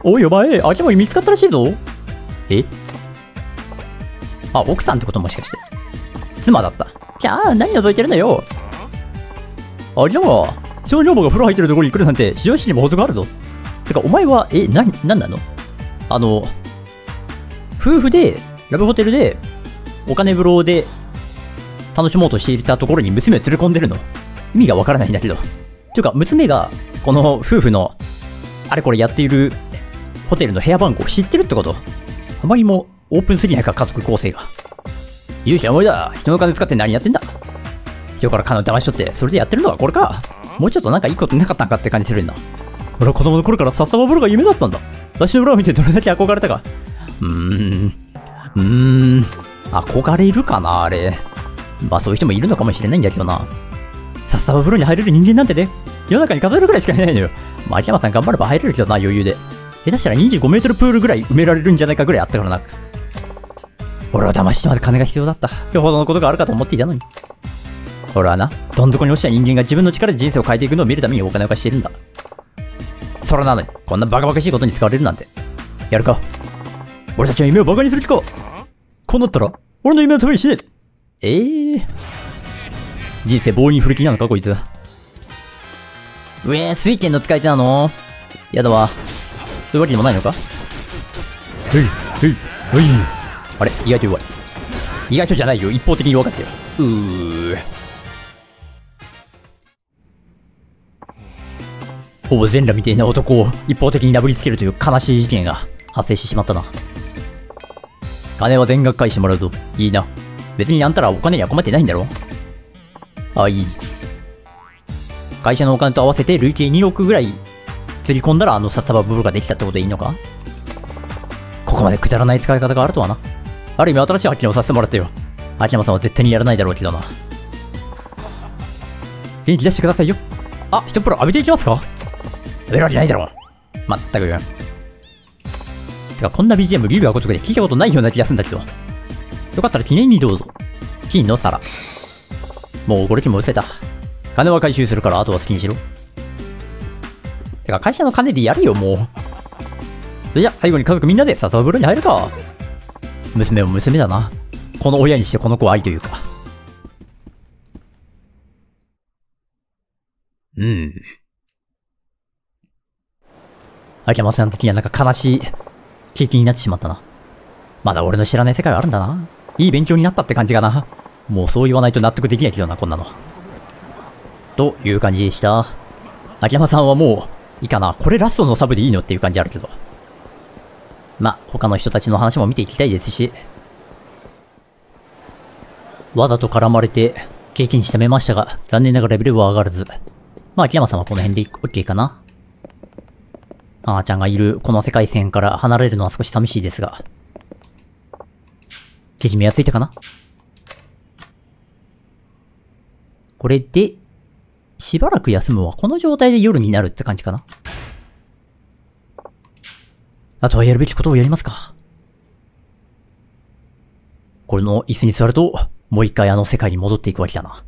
おいお前、秋山に見つかったらしいぞ。えあ、奥さんってこともしかして。妻だった。キャー、何覗いてるのよ。秋山、小女房が風呂入ってるところに来るなんて、非常識にも程があるぞ。てか、お前は、え、な、なんなの？あの、夫婦で、ラブホテルで、お金風呂で、楽しもうとしていたところに娘を連れ込んでるの？意味がわからないんだけど。ていうか、娘が、この夫婦の、あれこれやっている、ホテルの部屋番号を知ってるってこと？あまりにもオープンすぎないか、家族構成が。勇者思いだ。人の金使って何やってんだ。人から金を騙しとって、それでやってるのがこれか。もうちょっとなんかいいことなかったんかって感じするんだ。俺は子供の頃から札束風呂が夢だったんだ。私の裏を見てどれだけ憧れたか。うーん。うーん。憧れるかな、あれ。まあそういう人もいるのかもしれないんだけどな。札束風呂に入れる人間なんてね、世の中に数えるくらいしかいないのよ。まあ秋山さん頑張れば入れるけどな、余裕で。下手したらにじゅうごメートルプールぐらい埋められるんじゃないかぐらいあったからな。俺を騙してまで金が必要だった。よほどのことがあるかと思っていたのに。俺はな、どん底に落ちた人間が自分の力で人生を変えていくのを見るためにお金を貸しているんだ。それなのに、こんなバカバカしいことに使われるなんて。やるか。俺たちの夢をバカにする気か。こうなったら、俺の夢のために死ね。えー。人生棒に振る気なのか、こいつ。うえー、水拳の使い手なの？やだわ。そういうわけでもないのか？へい、へい、へい。あれ？意外と弱い。意外とじゃないよ。一方的に弱かったよ。うー。ほぼ全裸みたいな男を一方的に殴りつけるという悲しい事件が発生してしまったな。金は全額返してもらうぞ。いいな。別にあんたらお金には困ってないんだろ？あ、いい。会社のお金と合わせて累計におくぐらい釣り込んだらあの札束風呂ができたってことでいいのか？ここまでくだらない使い方があるとはな。ある意味新しい発見をさせてもらったよ。秋山さんは絶対にやらないだろうけどな。元気出してくださいよ。あ、一風呂浴びていきますか？浴びるわけないだろう。まったく。てか、こんな ビージーエム 竜が如くで聞いたことないような気がするんだけど。よかったら記念にどうぞ。金の皿。もうこれきも失せた。金は回収するからあとは好きにしろ。てか、会社の金でやるよ、もう。それじゃ、最後に家族みんなで笹風呂に入るか。娘も娘だな。この親にしてこの子は愛というか。うん。秋山さん的にはなんか悲しい経験になってしまったな。まだ俺の知らない世界があるんだな。いい勉強になったって感じかな。もうそう言わないと納得できないけどな、こんなの。という感じでした。秋山さんはもう、いいかな。これラストのサブでいいのっていう感じあるけど。まあ、他の人たちの話も見ていきたいですし。わざと絡まれて、経験値貯めましたが、残念ながらレベルは上がらず。まあ、秋山さんはこの辺で OK かな。あーちゃんがいるこの世界線から離れるのは少し寂しいですが。けじめはついたかな？これで、しばらく休むわ。この状態で夜になるって感じかな。あとはやるべきことをやりますか。これの椅子に座ると、もう一回あの世界に戻っていくわけだな。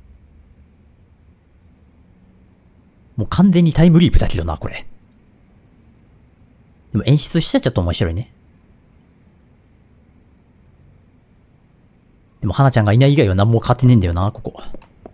もう完全にタイムリープだけどな、これ。でも演出しちゃっちゃった面白いね。でも花ちゃんがいない以外は何も変わってねえんだよな、ここ。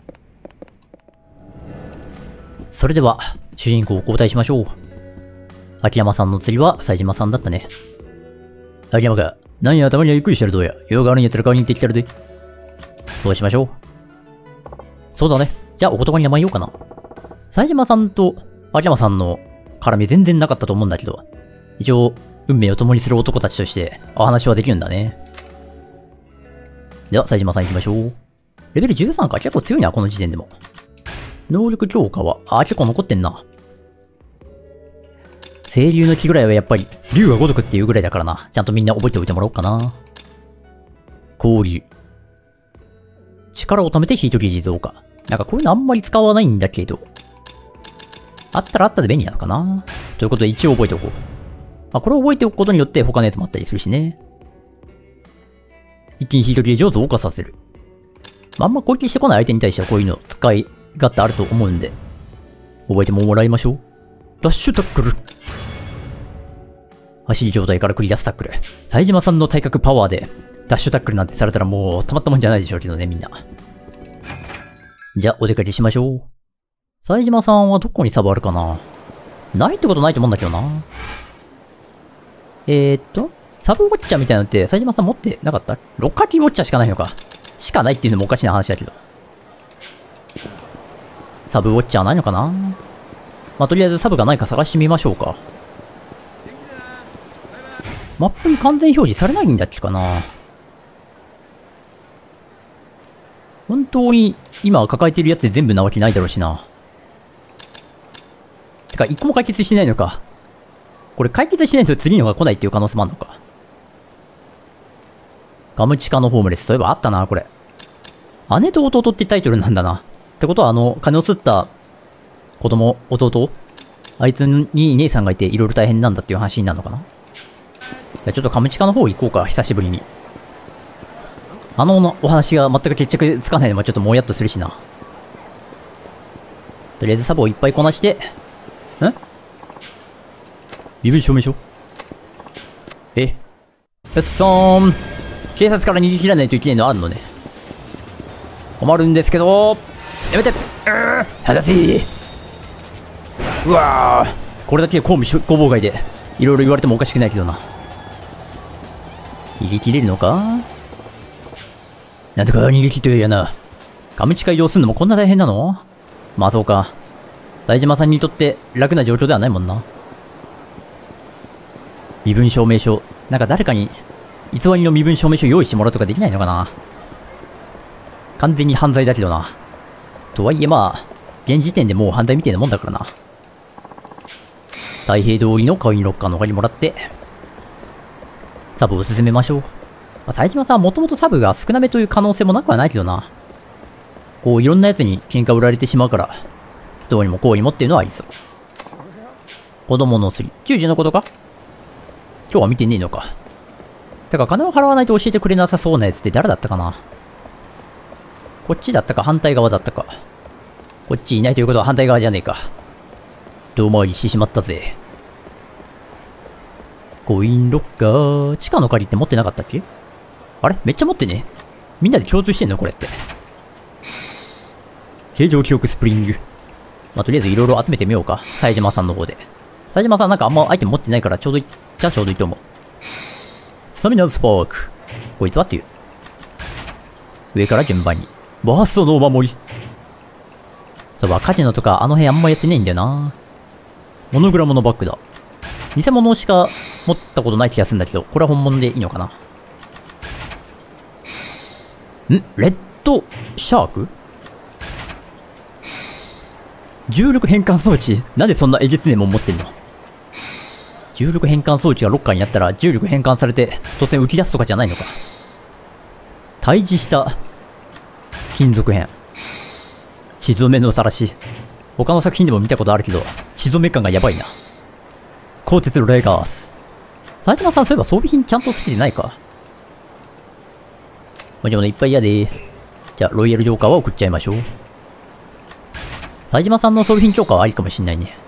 それでは、主人公を交代しましょう。秋山さんの釣りは冴島さんだったね。秋山か、何や頭にはゆっくりしてるどうや。用があるんやったら顔に行ってきたるで。そうしましょう。そうだね。じゃあお言葉に甘えようかな。冴島さんと秋山さんの絡み全然なかったと思うんだけど、一応、運命を共にする男たちとしてお話はできるんだね。では、冴島さん行きましょう。レベルじゅうさんか。結構強いな、この時点でも。能力強化は、あ、結構残ってんな。清流の木ぐらいはやっぱり、竜が如くっていうぐらいだからな。ちゃんとみんな覚えておいてもらおうかな。交流。力を貯めてヒートゲージ増加。なんかこういうのあんまり使わないんだけど。あったらあったで便利なのかな。ということで一応覚えておこう。まあ、これを覚えておくことによって他のやつもあったりするしね。一気にヒートゲージを増加させる。まあ、あんま攻撃してこない相手に対してはこういうの使い勝手あると思うんで、覚えてももらいましょう。ダッシュタックル。 走り状態から繰り出すタックル。冴島さんの体格パワーで、ダッシュタックルなんてされたらもうたまったもんじゃないでしょうけどね、みんな。じゃあ、お出かけしましょう。冴島さんはどこにサブあるかな？ないってことないと思うんだけどな。えーっと、サブウォッチャーみたいなのって冴島さん持ってなかった？ロッカーキーウォッチャーしかないのか。しかないっていうのもおかしな話だけど。サブウォッチャーないのかな？まあ、とりあえずサブがないか探してみましょうか。マップに完全表示されないんだっけかな。本当に今抱えてるやつで全部なわけないだろうしな。てか、一個も解決してないのか。これ解決しないと次のが来ないっていう可能性もあるのか。ガムチカのホームレス。そういえばあったな、これ。姉と弟ってタイトルなんだな。ってことは、あの、金を吸った子供、弟あいつに姉さんがいていろいろ大変なんだっていう話になるのかな。じゃあちょっとガムチカの方行こうか、久しぶりに。あのお話が全く決着つかないのもちょっともやっとするしな。とりあえずサブをいっぱいこなして、ん？身分証明書？え？よっそーん。警察から逃げ切らないといけないのあるのね。困るんですけど、やめて！うー離せー！うわー、これだけ公務執行妨害で、いろいろ言われてもおかしくないけどな。逃げ切れるのか？なんとか逃げ切ってやな。ガムチカ移動するのもこんな大変なの？まあそうか。冴島さんにとって楽な状況ではないもんな。身分証明書。なんか誰かに偽りの身分証明書用意してもらうとかできないのかな。完全に犯罪だけどな。とはいえまあ、現時点でもう犯罪みたいなもんだからな。太平通りのコインロッカーの他にもらって、サブを進めましょう。まあ、冴島さんはもともとサブが少なめという可能性もなくはないけどな。こういろんなやつに喧嘩売られてしまうから、どうにもこうにもっていうのはありそう。子供の釣り。じゅうじのことか？今日は見てねえのか。てか金を払わないと教えてくれなさそうなやつって誰だったかな。こっちだったか反対側だったか。こっちいないということは反対側じゃねえか。遠回りしてしまったぜ。コインロッカー、地下の鍵って持ってなかったっけ？あれめっちゃ持ってね。みんなで共通してんのこれって。形状記憶スプリング。まあ、とりあえずいろいろ集めてみようか。冴島さんの方で。冴島さんなんかあんまアイテム持ってないからちょうどいい。じゃあちょうどいいと思う。スタミナスパーク。こいつはっていう。上から順番に。バーストのお守り。そういえばカジノとかあの辺あんまやってないんだよな。モノグラムのバッグだ。偽物しか持ったことない気がするんだけど、これは本物でいいのかな。ん？レッドシャーク？重力変換装置？なんでそんなえげつねえもん持ってんの？重力変換装置がロッカーにあったら重力変換されて突然浮き出すとかじゃないのか。対峙した金属片。血染めのさらし。他の作品でも見たことあるけど、血染め感がやばいな。鋼鉄レガース。冴島さんそういえば装備品ちゃんとつけてないか。もちろんいっぱいやで。じゃあロイヤルジョーカーは送っちゃいましょう。冴島さんの装備品強化はありかもしんないね。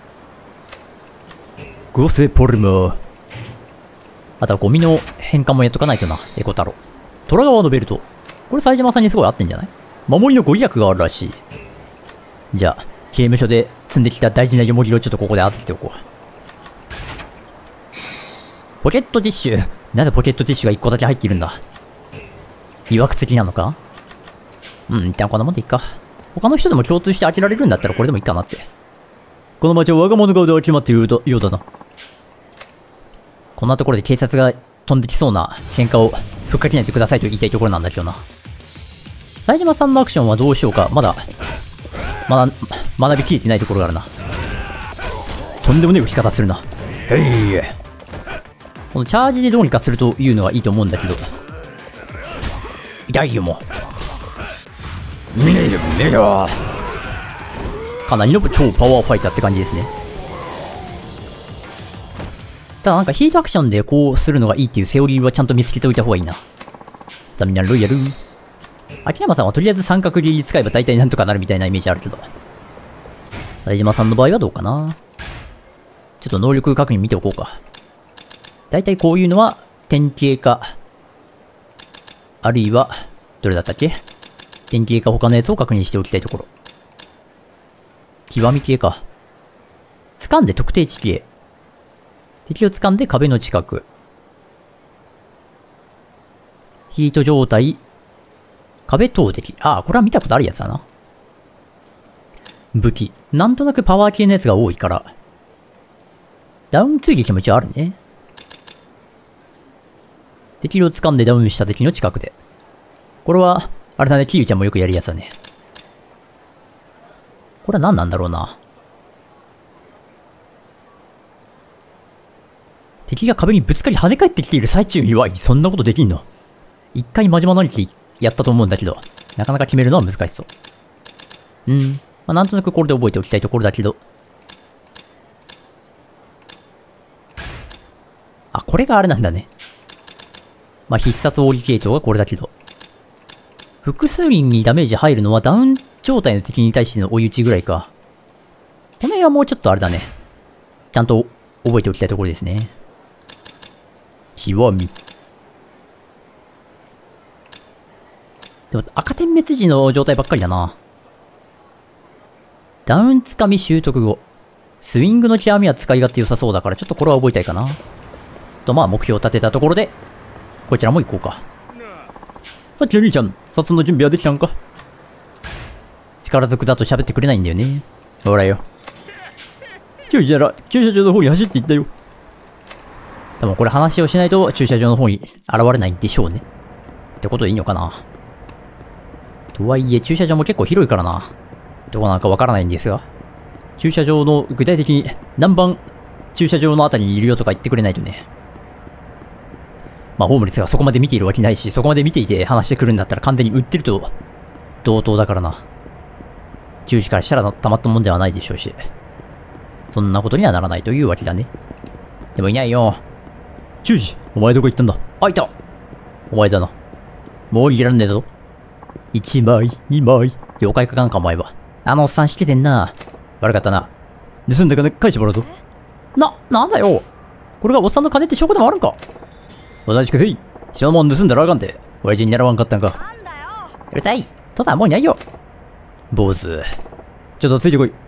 合成ポリマー。あとはゴミの変換もやっとかないとな、エコ太郎。虎川のベルト。これ冴島さんにすごい合ってんじゃない？守りのご利益があるらしい。じゃあ、刑務所で積んできた大事なヨモギをちょっとここで預けておこう。ポケットティッシュ。なぜポケットティッシュがいっこだけ入っているんだ？曰く付きなのか？うん、一旦こんなもんでいいか。他の人でも共通して開けられるんだったらこれでもいいかなって。この街は我が物顔で決まっているようだな。こんなところで警察が飛んできそうな喧嘩をふっかけないでくださいと言いたいところなんだけどな。冴島さんのアクションはどうしようか。まだ、まだ、学びきれてないところがあるな。とんでもねえ浮き方するな。へい。このチャージでどうにかするというのはいいと思うんだけど。痛いよもう。見ねえよ、見ねえよ。かなりの超パワーファイターって感じですね。ただなんかヒートアクションでこうするのがいいっていうセオリーはちゃんと見つけておいた方がいいな。スタミナロイヤル。秋山さんはとりあえず三角切り使えば大体なんとかなるみたいなイメージあるけど。冴島さんの場合はどうかな。ちょっと能力確認見ておこうか。 だいたいこういうのは、典型か、あるいは、どれだったっけ？典型か他のやつを確認しておきたいところ。極み系か。掴んで特定地形。敵を掴んで壁の近く。ヒート状態。壁投擲。ああ、これは見たことあるやつだな。武器。なんとなくパワー系のやつが多いから。ダウン追撃も一応あるね。敵を掴んでダウンした敵の近くで。これは、あれだね、キリュウちゃんもよくやるやつだね。これは何なんだろうな。敵が壁にぶつかり跳ね返ってきている最中には、そんなことできんの？一回マジマノリティやったと思うんだけど、なかなか決めるのは難しそう。うん。まあ、なんとなくこれで覚えておきたいところだけど。あ、これがあれなんだね。まあ、必殺奥義系統がこれだけど。複数人にダメージ入るのはダウン状態の敵に対しての追い打ちぐらいか。この辺はもうちょっとあれだね。ちゃんと覚えておきたいところですね。極み。でも赤点滅時の状態ばっかりだな。ダウンつかみ習得後。スイングの極みは使い勝手良さそうだからちょっとこれは覚えたいかな。とまあ目標を立てたところで、こちらも行こうか。さっきの兄ちゃん、札の準備はできたんか？力ずくだと喋ってくれないんだよね。ほらよ。駐車ら、駐車場の方に走っていったよ。多分これ話をしないと駐車場の方に現れないんでしょうね。ってことでいいのかな。とはいえ駐車場も結構広いからな。どこなのかわからないんですが。駐車場の具体的に何番駐車場のあたりにいるよとか言ってくれないとね。まあホームレスがそこまで見ているわけないし、そこまで見ていて話してくるんだったら完全に売ってると同等だからな。じゅうじからしたらたまったもんではないでしょうし。そんなことにはならないというわけだね。でもいないよ。じゅうじ、お前どこ行ったんだ？あ、いた！お前だな。もう逃げらんねえぞ。いちまい、にまい。妖怪かかんかお前は。あのおっさんしててんな。悪かったな。盗んだ金返してもらうぞ。な、なんだよ。これがおっさんの金って証拠でもあるんか？おとなしくせい。人のもん盗んだらあかんて。親父に狙わんかったんか。うるさい。父さんもういないよ。坊主。ちょっとついてこい。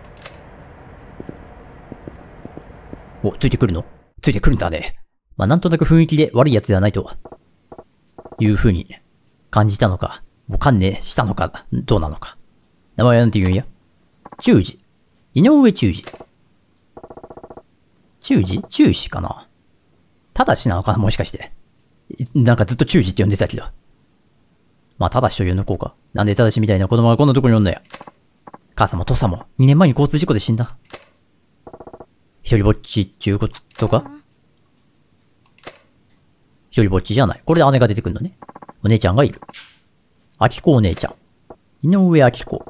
お、ついてくるの？ついてくるんだね。まあ、なんとなく雰囲気で悪い奴ではないと、いう風に感じたのか、もう観念したのか、どうなのか。名前はなんて言うんや？中治。井上中治。中治？中治かな？ただしなのかなもしかして。なんかずっと中治って呼んでたけど。まあ、ただしと呼んどこうか。なんでただしみたいな子供がこんなとこにおんのや。母さんも父さんもにねんまえに交通事故で死んだ。一人ぼっちっていうことか？一人ぼっちじゃない。これで姉が出てくるのね。お姉ちゃんがいる。あきこお姉ちゃん。井上あきこ。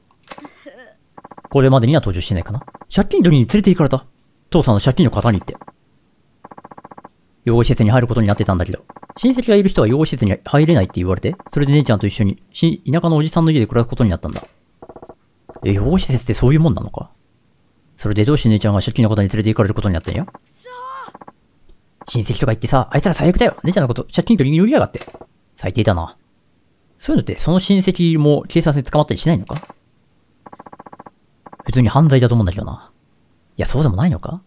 これまでには登場してないかな。借金取りに連れて行かれた。父さんの借金の方に行って。養護施設に入ることになってたんだけど、親戚がいる人は養護施設に入れないって言われて、それで姉ちゃんと一緒に、し、田舎のおじさんの家で暮らすことになったんだ。え、養護施設ってそういうもんなのか？それでどうして姉ちゃんが借金の方に連れて行かれることになったんや？親戚とか言ってさ、あいつら最悪だよ。姉ちゃんのこと借金取りに乗りやがって。最低だな。そういうのってその親戚も警察に捕まったりしないのか？普通に犯罪だと思うんだけどな。いや、そうでもないのか？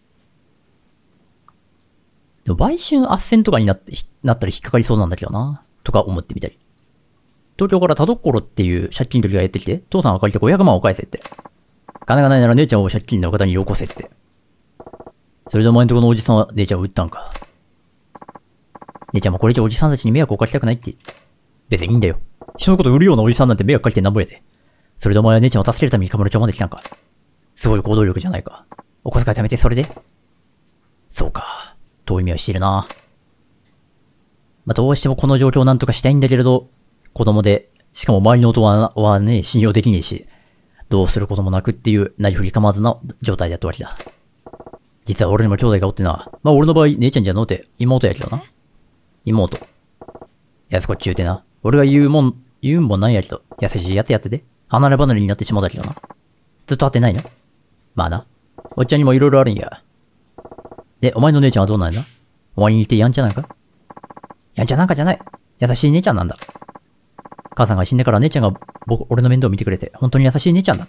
でも売春斡旋とかになって、なったら引っかかりそうなんだけどな。とか思ってみたり。東京から田所っていう借金取りがやってきて、父さんが借りてごひゃくまんを返せって。金がないなら姉ちゃんを借金の方によこせって。それでお前んとこのおじさんは姉ちゃんを売ったんか。姉ちゃんもこれ以上おじさんたちに迷惑をかけたくないって。別にいいんだよ。人のこと売るようなおじさんなんて迷惑かけてなんぼやで。それでお前は姉ちゃんを助けるためにカムロ町まで来たんか。すごい行動力じゃないか。お小遣い貯めてそれで？そうか。遠い目をしているな。まあ、どうしてもこの状況をなんとかしたいんだけれど、子供で、しかも周りの音は、はね、信用できねえし、どうすることもなくっていう、なりふり構わずな状態だったわけだ。実は俺にも兄弟がおってな。まあ俺の場合、姉ちゃんじゃのうて、妹やけどな。妹。やすこっちゅうてな。俺が言うもん、言うんもなんやけど、優しいやってやってで、離れ離れになってしまうだけどな。ずっと会ってないの？まあな。おっちゃんにも色々あるんや。で、お前の姉ちゃんはどうなんやな？ お前に似てやんちゃなんか？やんちゃなんかじゃない。優しい姉ちゃんなんだ。母さんが死んでから姉ちゃんが僕、俺の面倒を見てくれて、本当に優しい姉ちゃんだった。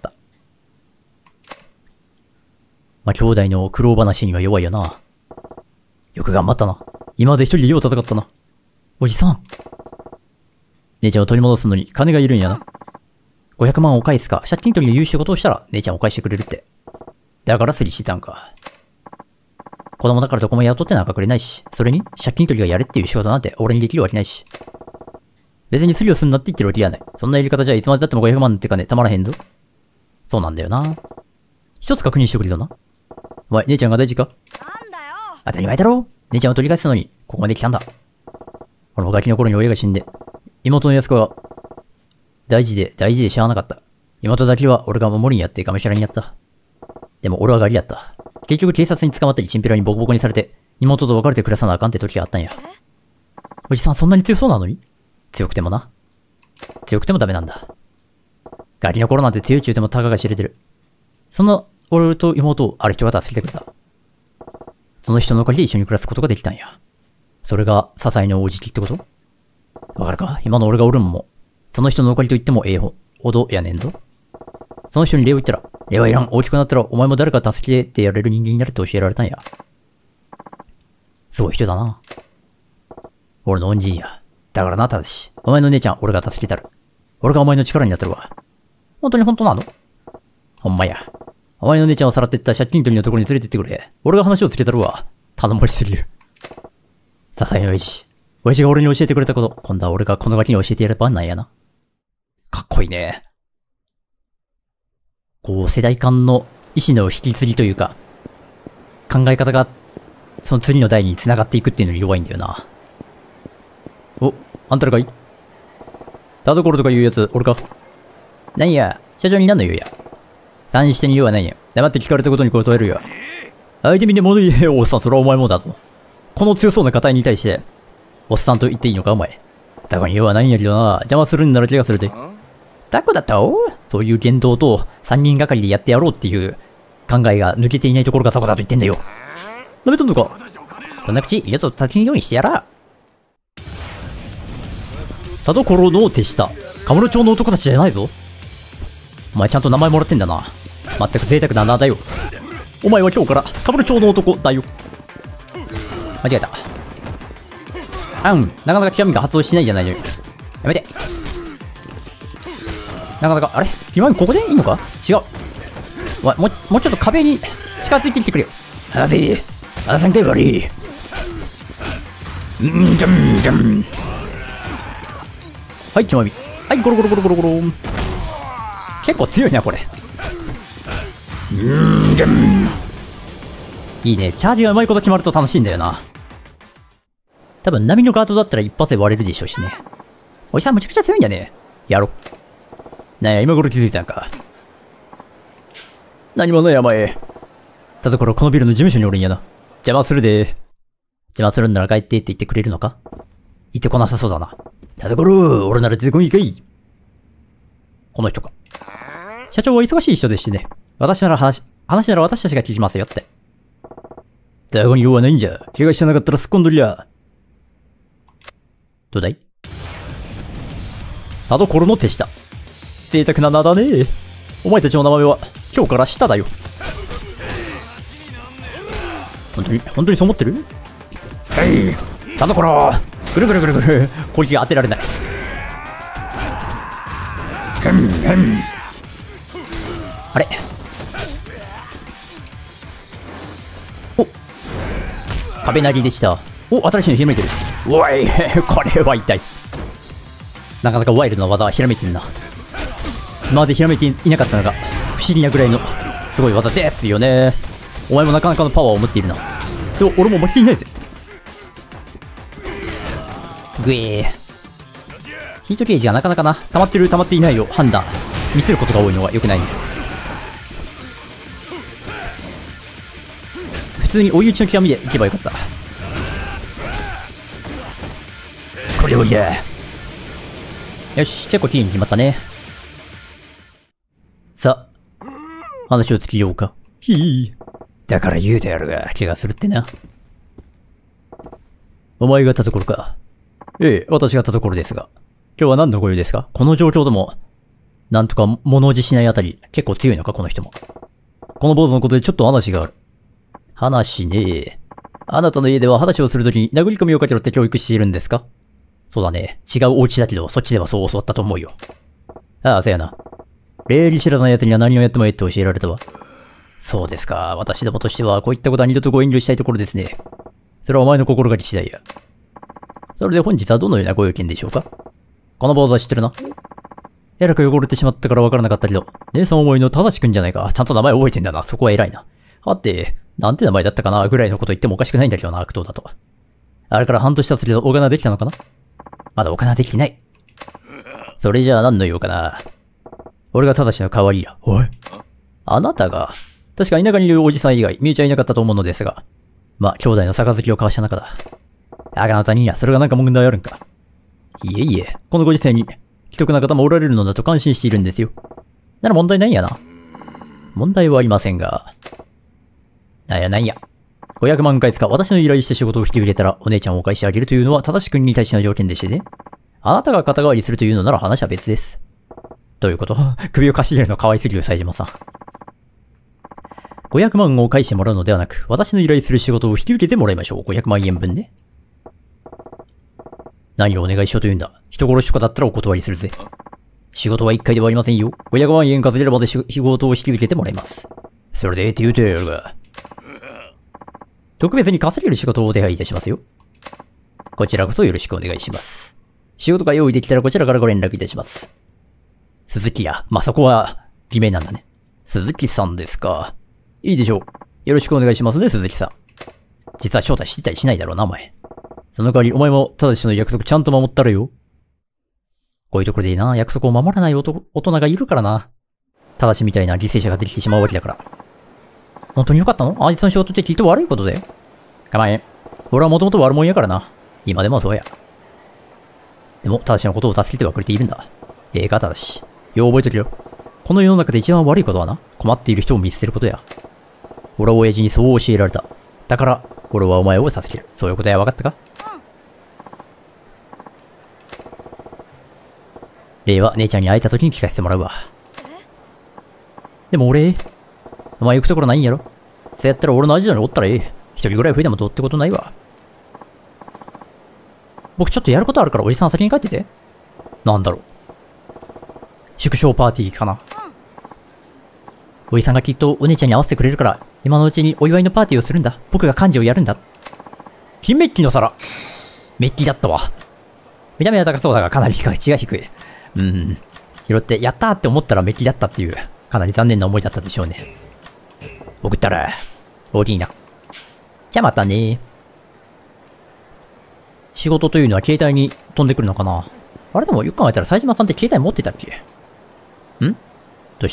まあ、兄弟の苦労話には弱いよな。よく頑張ったな。今まで一人でよう戦ったな。おじさん。姉ちゃんを取り戻すのに金がいるんやな。ごひゃくまんを返すか、借金取りの言う仕事をしたら姉ちゃんを返してくれるって。だから釣りしてたんか。子供だからどこも雇ってなんかくれないし、それに借金取りがやれっていう仕事なんて俺にできるわけないし。別に釣りをすんなって言ってるわけやない。そんなやり方じゃいつまでだってもごひゃくまんって金たまらへんぞ。そうなんだよな。一つ確認してくれだな。お前、姉ちゃんが大事か？ なんだよ。 当たり前だろ。姉ちゃんを取り返すのに、ここまで来たんだ。俺もガキの頃に親が死んで、妹の安子が、大事で大事でしゃあなかった。妹だけは俺が守りにやってがむしゃらにやった。でも俺はガリやった。結局警察に捕まったりチンピラにボコボコにされて、妹と別れて暮らさなあかんって時があったんや。おじさんそんなに強そうなのに？強くてもな。強くてもダメなんだ。ガキの頃なんて強い中でもたかが知れてる。そんな俺と妹をある人が助けてくれた。その人のおかげで一緒に暮らすことができたんや。それが支えのおじきってこと？わかるか？今の俺がおるんも、その人のおかげと言ってもええほどやねんぞ。その人に礼を言ったら、礼はいらん、大きくなったらお前も誰か助けてやれる人間になるって教えられたんや。すごい人だな。俺の恩人や。だからな、ただし、お前の姉ちゃん俺が助けたる。俺がお前の力になってるわ。本当に本当なの？ほんまや。お前の姉ちゃんをさらってった借金取りのところに連れてってくれ。俺が話をつけたるわ。頼もりすぎる。支えの親父。親父が俺に教えてくれたこと、今度は俺がこのガキに教えてやればなんやな。かっこいいね。こう、世代間の意志の引き継ぎというか、考え方が、その次の代に繋がっていくっていうのに弱いんだよな。お、あんたらかい？田所とかいうやつ、俺か？なんや、社長になんの言うや。三してに言うはないや。黙って聞かれたことに答えるよ。相手見て物言えよ、おっさん、それはお前もだと。この強そうな方に対して、おっさんと言っていいのか、お前。タコに言うはないんやけどな、邪魔するんなら気がするで。タコだと？そういう言動と三人がかりでやってやろうっていう考えが抜けていないところがタコだと言ってんだよ。舐めとんのか？そんな口、二度と立ちんようにしてやら。田所の手下。カムロ町の男たちじゃないぞ。お前ちゃんと名前もらってんだな。まったく贅沢な名だよ。お前は今日からカムロ町の男だよ。間違えた。あん、なかなか極みが発動しないじゃないのよ。やめて。なかなか、あれ極みここでいいのか？違う。わ、もう、もうちょっと壁に近づいてきてくれよ。はぜ、あさんかい悪い。うん、じゃん、じゃん。はい、極み。はい、ゴロゴロゴロゴロゴロ。結構強いな、これ。うーん、じゃん。いいね。チャージがうまいこと決まると楽しいんだよな。多分波のガードだったら一発で割れるでしょうしね。おじさんむちゃくちゃ強いんだね。やろ。なんや、今頃気づいたんか。何者や、お前。田所このビルの事務所におるんやな。邪魔するで。邪魔するんなら帰ってって言ってくれるのか？言ってこなさそうだな。田所、俺なら出てこいかい。この人か。社長は忙しい人ですしね。私なら話、話なら私たちが聞きますよって。田所に用はないんじゃ。怪我してなかったらすっこんどりや。どうだい？田所の手下。贅沢な名だね。お前たちの名前は今日から下だよ。本当に、本当にそう思ってる？はい。田所、ぐるぐるぐるぐる。攻撃が当てられない。ふんふん。あれ？お、壁なりでした。お、新しいのひらめいてる。おい、これは痛い。なかなかワイルドな技はひらめいてるな。今までひらめいていなかったのが不思議なぐらいのすごい技ですよね。お前もなかなかのパワーを持っているな。でも俺も負けていないぜ。ぐえー。ヒートゲージがなかなかな、溜まってる溜まっていないを判断、ミスることが多いのは良くない。普通に追い打ちの極みでいけばよかった。これをいや。よし、結構キーに決まったね。さあ、話をつけようか。ひぃ。だから言うてやるが、怪我するってな。 お前が田所か。ええ、私が田所ですが。今日は何のご用ですか？この状況でも、なんとか物おじしないあたり、結構強いのか、この人も。この坊主のことでちょっと話がある。話ねえ。あなたの家では話をするときに殴り込みをかけろって教育しているんですか？そうだね。違うお家だけど、そっちではそう教わったと思うよ。ああ、そうやな。礼儀知らない奴には何をやってもええって教えられたわ。そうですか。私どもとしては、こういったことは二度とご遠慮したいところですね。それはお前の心がけ次第や。それで本日はどのようなご用件でしょうか？この坊主は知ってるな。えらく汚れてしまったからわからなかったけど、姉さん思いの正しくんじゃないか。ちゃんと名前覚えてんだな。そこは偉いな。はて、なんて名前だったかなぐらいのこと言ってもおかしくないんだけどな、悪党だと。あれから半年経つけど、お金できたのかな？まだお金はできてない。それじゃあ何の用かな。俺が正しの代わりや。おい。あなたが、確か田舎にいるおじさん以外、見えちゃいなかったと思うのですが。まあ、兄弟の杯を交わした仲だ。あなたには、それがなんか問題あるんか。いえいえ、このご時世に、既得な方もおられるのだと感心しているんですよ。なら問題ないんやな。問題はありませんが。なんやなんや。ごひゃくまん回使う私の依頼して仕事を引き受けたらお姉ちゃんをお返してあげるというのは正しくんに対しての条件でしてね。あなたが肩代わりするというのなら話は別です。どういうこと？首をかしげるの可愛すぎる冴島さん。ごひゃくまんを返してもらうのではなく、私の依頼する仕事を引き受けてもらいましょう。ごひゃくまんえんぶんね。何をお願いしようというんだ。人殺しとかだったらお断りするぜ。仕事はいっかいではありませんよ。ごひゃくまんえん稼げればで仕事を引き受けてもらいます。それでええって言うとやるが。特別に稼げる仕事をお手配いたしますよ。こちらこそよろしくお願いします。仕事が用意できたらこちらからご連絡いたします。鈴木や。まあ、そこは、偽名なんだね。鈴木さんですか。いいでしょう。よろしくお願いしますね、鈴木さん。実は招待してたりしないだろうな、お前。その代わり、お前も、ただしの約束ちゃんと守ったらよ。こういうところでいいな、約束を守らない男大人がいるからな。ただしみたいな犠牲者ができてしまうわけだから。本当によかったの？あいつの仕事ってきっと悪いことだよ。構えん。俺はもともと悪者やからな。今でもそうや。でも、ただしのことを助けてはくれているんだ。ええか、ただし。よう覚えとけよ。この世の中で一番悪いことはな、困っている人を見捨てることや。俺は親父にそう教えられた。だから、俺はお前を助ける。そういうことや、分かったか？例は姉ちゃんに会えた時に聞かせてもらうわ。でも俺、お前行くところないんやろ？そうやったら俺のアジアにおったらええ。一人ぐらい増えてもどうってことないわ。僕ちょっとやることあるからおじさん先に帰ってて。なんだろう。縮小パーティーかな。おじさんがきっとお姉ちゃんに合わせてくれるから、今のうちにお祝いのパーティーをするんだ。僕が幹事をやるんだ。金メッキの皿。メッキだったわ。見た目は高そうだがかなり価値が低い。うん。拾って、やったーって思ったらメッキだったっていう、かなり残念な思いだったでしょうね。送ったら、大きいな。じゃあまたね。仕事というのは携帯に飛んでくるのかな？あれでもよく考えたら冴島さんって携帯持ってたっけ？ん？どうした？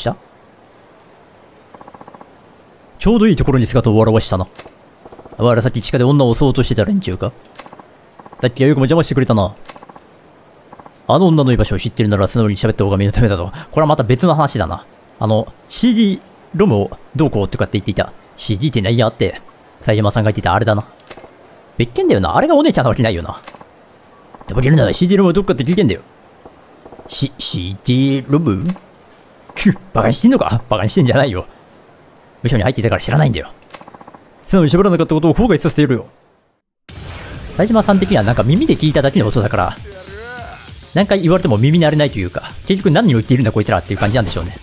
ちょうどいいところに姿を現したな。わらさっき地下で女を襲おうとしてた連中か？さっきはよくも邪魔してくれたな。あの女の居場所を知ってるなら素直に喋った方が身のためだぞ。これはまた別の話だな。あの、シーディー ロムをどうこうとかって言っていた。シーディー って何やって、冴島さんが言ってたあれだな。別件だよな。あれがお姉ちゃんなわけないよな。でもいるなら シーディー ロムはどっかって聞いてんだよ。し、シーディー ロム？くっ、バカにしてんのか？バカにしてんじゃないよ。部署に入っていたから知らないんだよ。素直に喋らなかったことを後悔させているよ。冴島さん的にはなんか耳で聞いただけの音だから、何回言われても耳慣れないというか、結局何を言っているんだこいつらっていう感じなんでしょうね。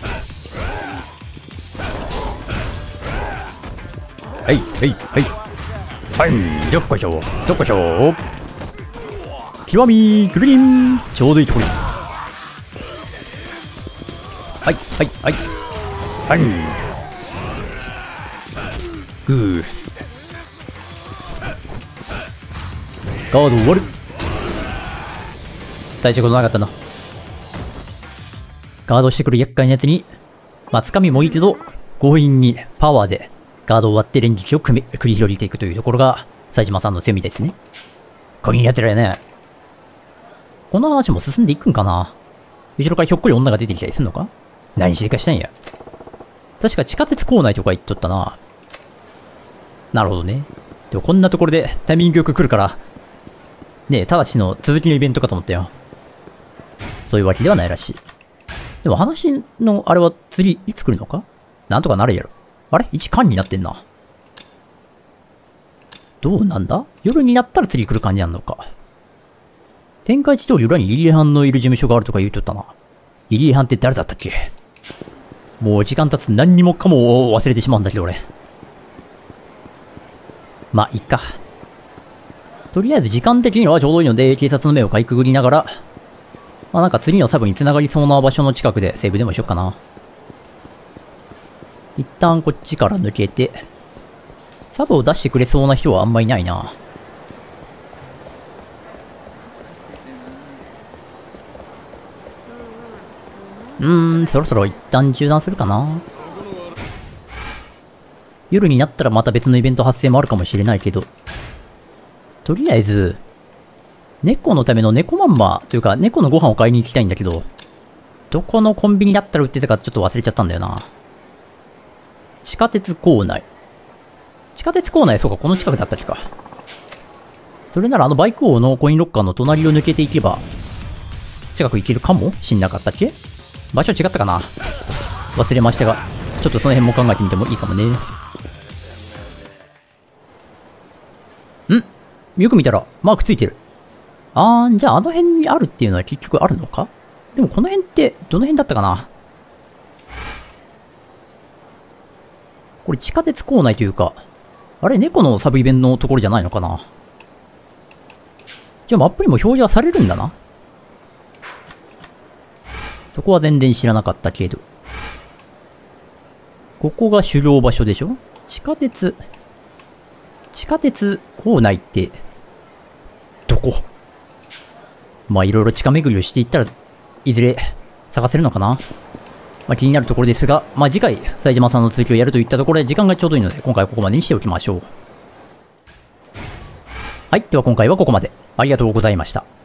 はい、はい、はい。はい、どっこいしょ、どっこいしょ。極み、ぐるりん。ちょうどいいところに。はい、はい、はい。はい。グー。ガード終わる。大したことなかったな。ガードしてくる厄介なやつに、まあ、つかみもいいけど、強引にパワーでガードを割って連撃を組み繰り広げていくというところが、冴島さんの強みですね。こぎにやってらやね。この話も進んでいくんかな。後ろからひょっこり女が出てきたりすんのか？何しでかしたんや。確か地下鉄構内とか言っとったな。なるほどね。でもこんなところでタイミングよく来るから、 ねえ、ただしの続きのイベントかと思ったよ。そういうわけではないらしい。でも話のあれは次いつ来るのか？なんとかなるやろ。あれ ?いち 巻になってんな。どうなんだ？夜になったら次来る感じなのか。天下一通り裏にリリーハンのいる事務所があるとか言うとったな。リリーハンって誰だったっけ？もう時間経つと何にもかも忘れてしまうんだけど俺。まあ、いっか。とりあえず時間的にはちょうどいいので、警察の目をかいくぐりながら、まあなんか次のサブに繋がりそうな場所の近くでセーブでもしよっかな。一旦こっちから抜けて、サブを出してくれそうな人はあんまいないな。うーん、そろそろ一旦中断するかな。夜になったらまた別のイベント発生もあるかもしれないけど、とりあえず、猫のための猫まんまというか猫のご飯を買いに行きたいんだけど、どこのコンビニだったら売ってたかちょっと忘れちゃったんだよな。地下鉄構内。地下鉄構内、そうか、この近くだったっけか。それならあのバイク王のコインロッカーの隣を抜けていけば、近く行けるかもしんなかったっけ？場所違ったかな？忘れましたが、ちょっとその辺も考えてみてもいいかもね。ん？よく見たら、マークついてる。あー、じゃああの辺にあるっていうのは結局あるのか？でもこの辺って、どの辺だったかな？これ地下鉄構内というか、あれ猫のサブイベントのところじゃないのかな？じゃあマップにも表示はされるんだな。そこは全然知らなかったけど。ここが狩猟場所でしょ？地下鉄。地下鉄構内って、どこ？まあいろいろ地下巡りをしていったら、いずれ探せるのかな？まあ気になるところですが、まあ次回、冴島さんの続きをやるといったところで時間がちょうどいいので、今回はここまでにしておきましょう。はい。では今回はここまで。ありがとうございました。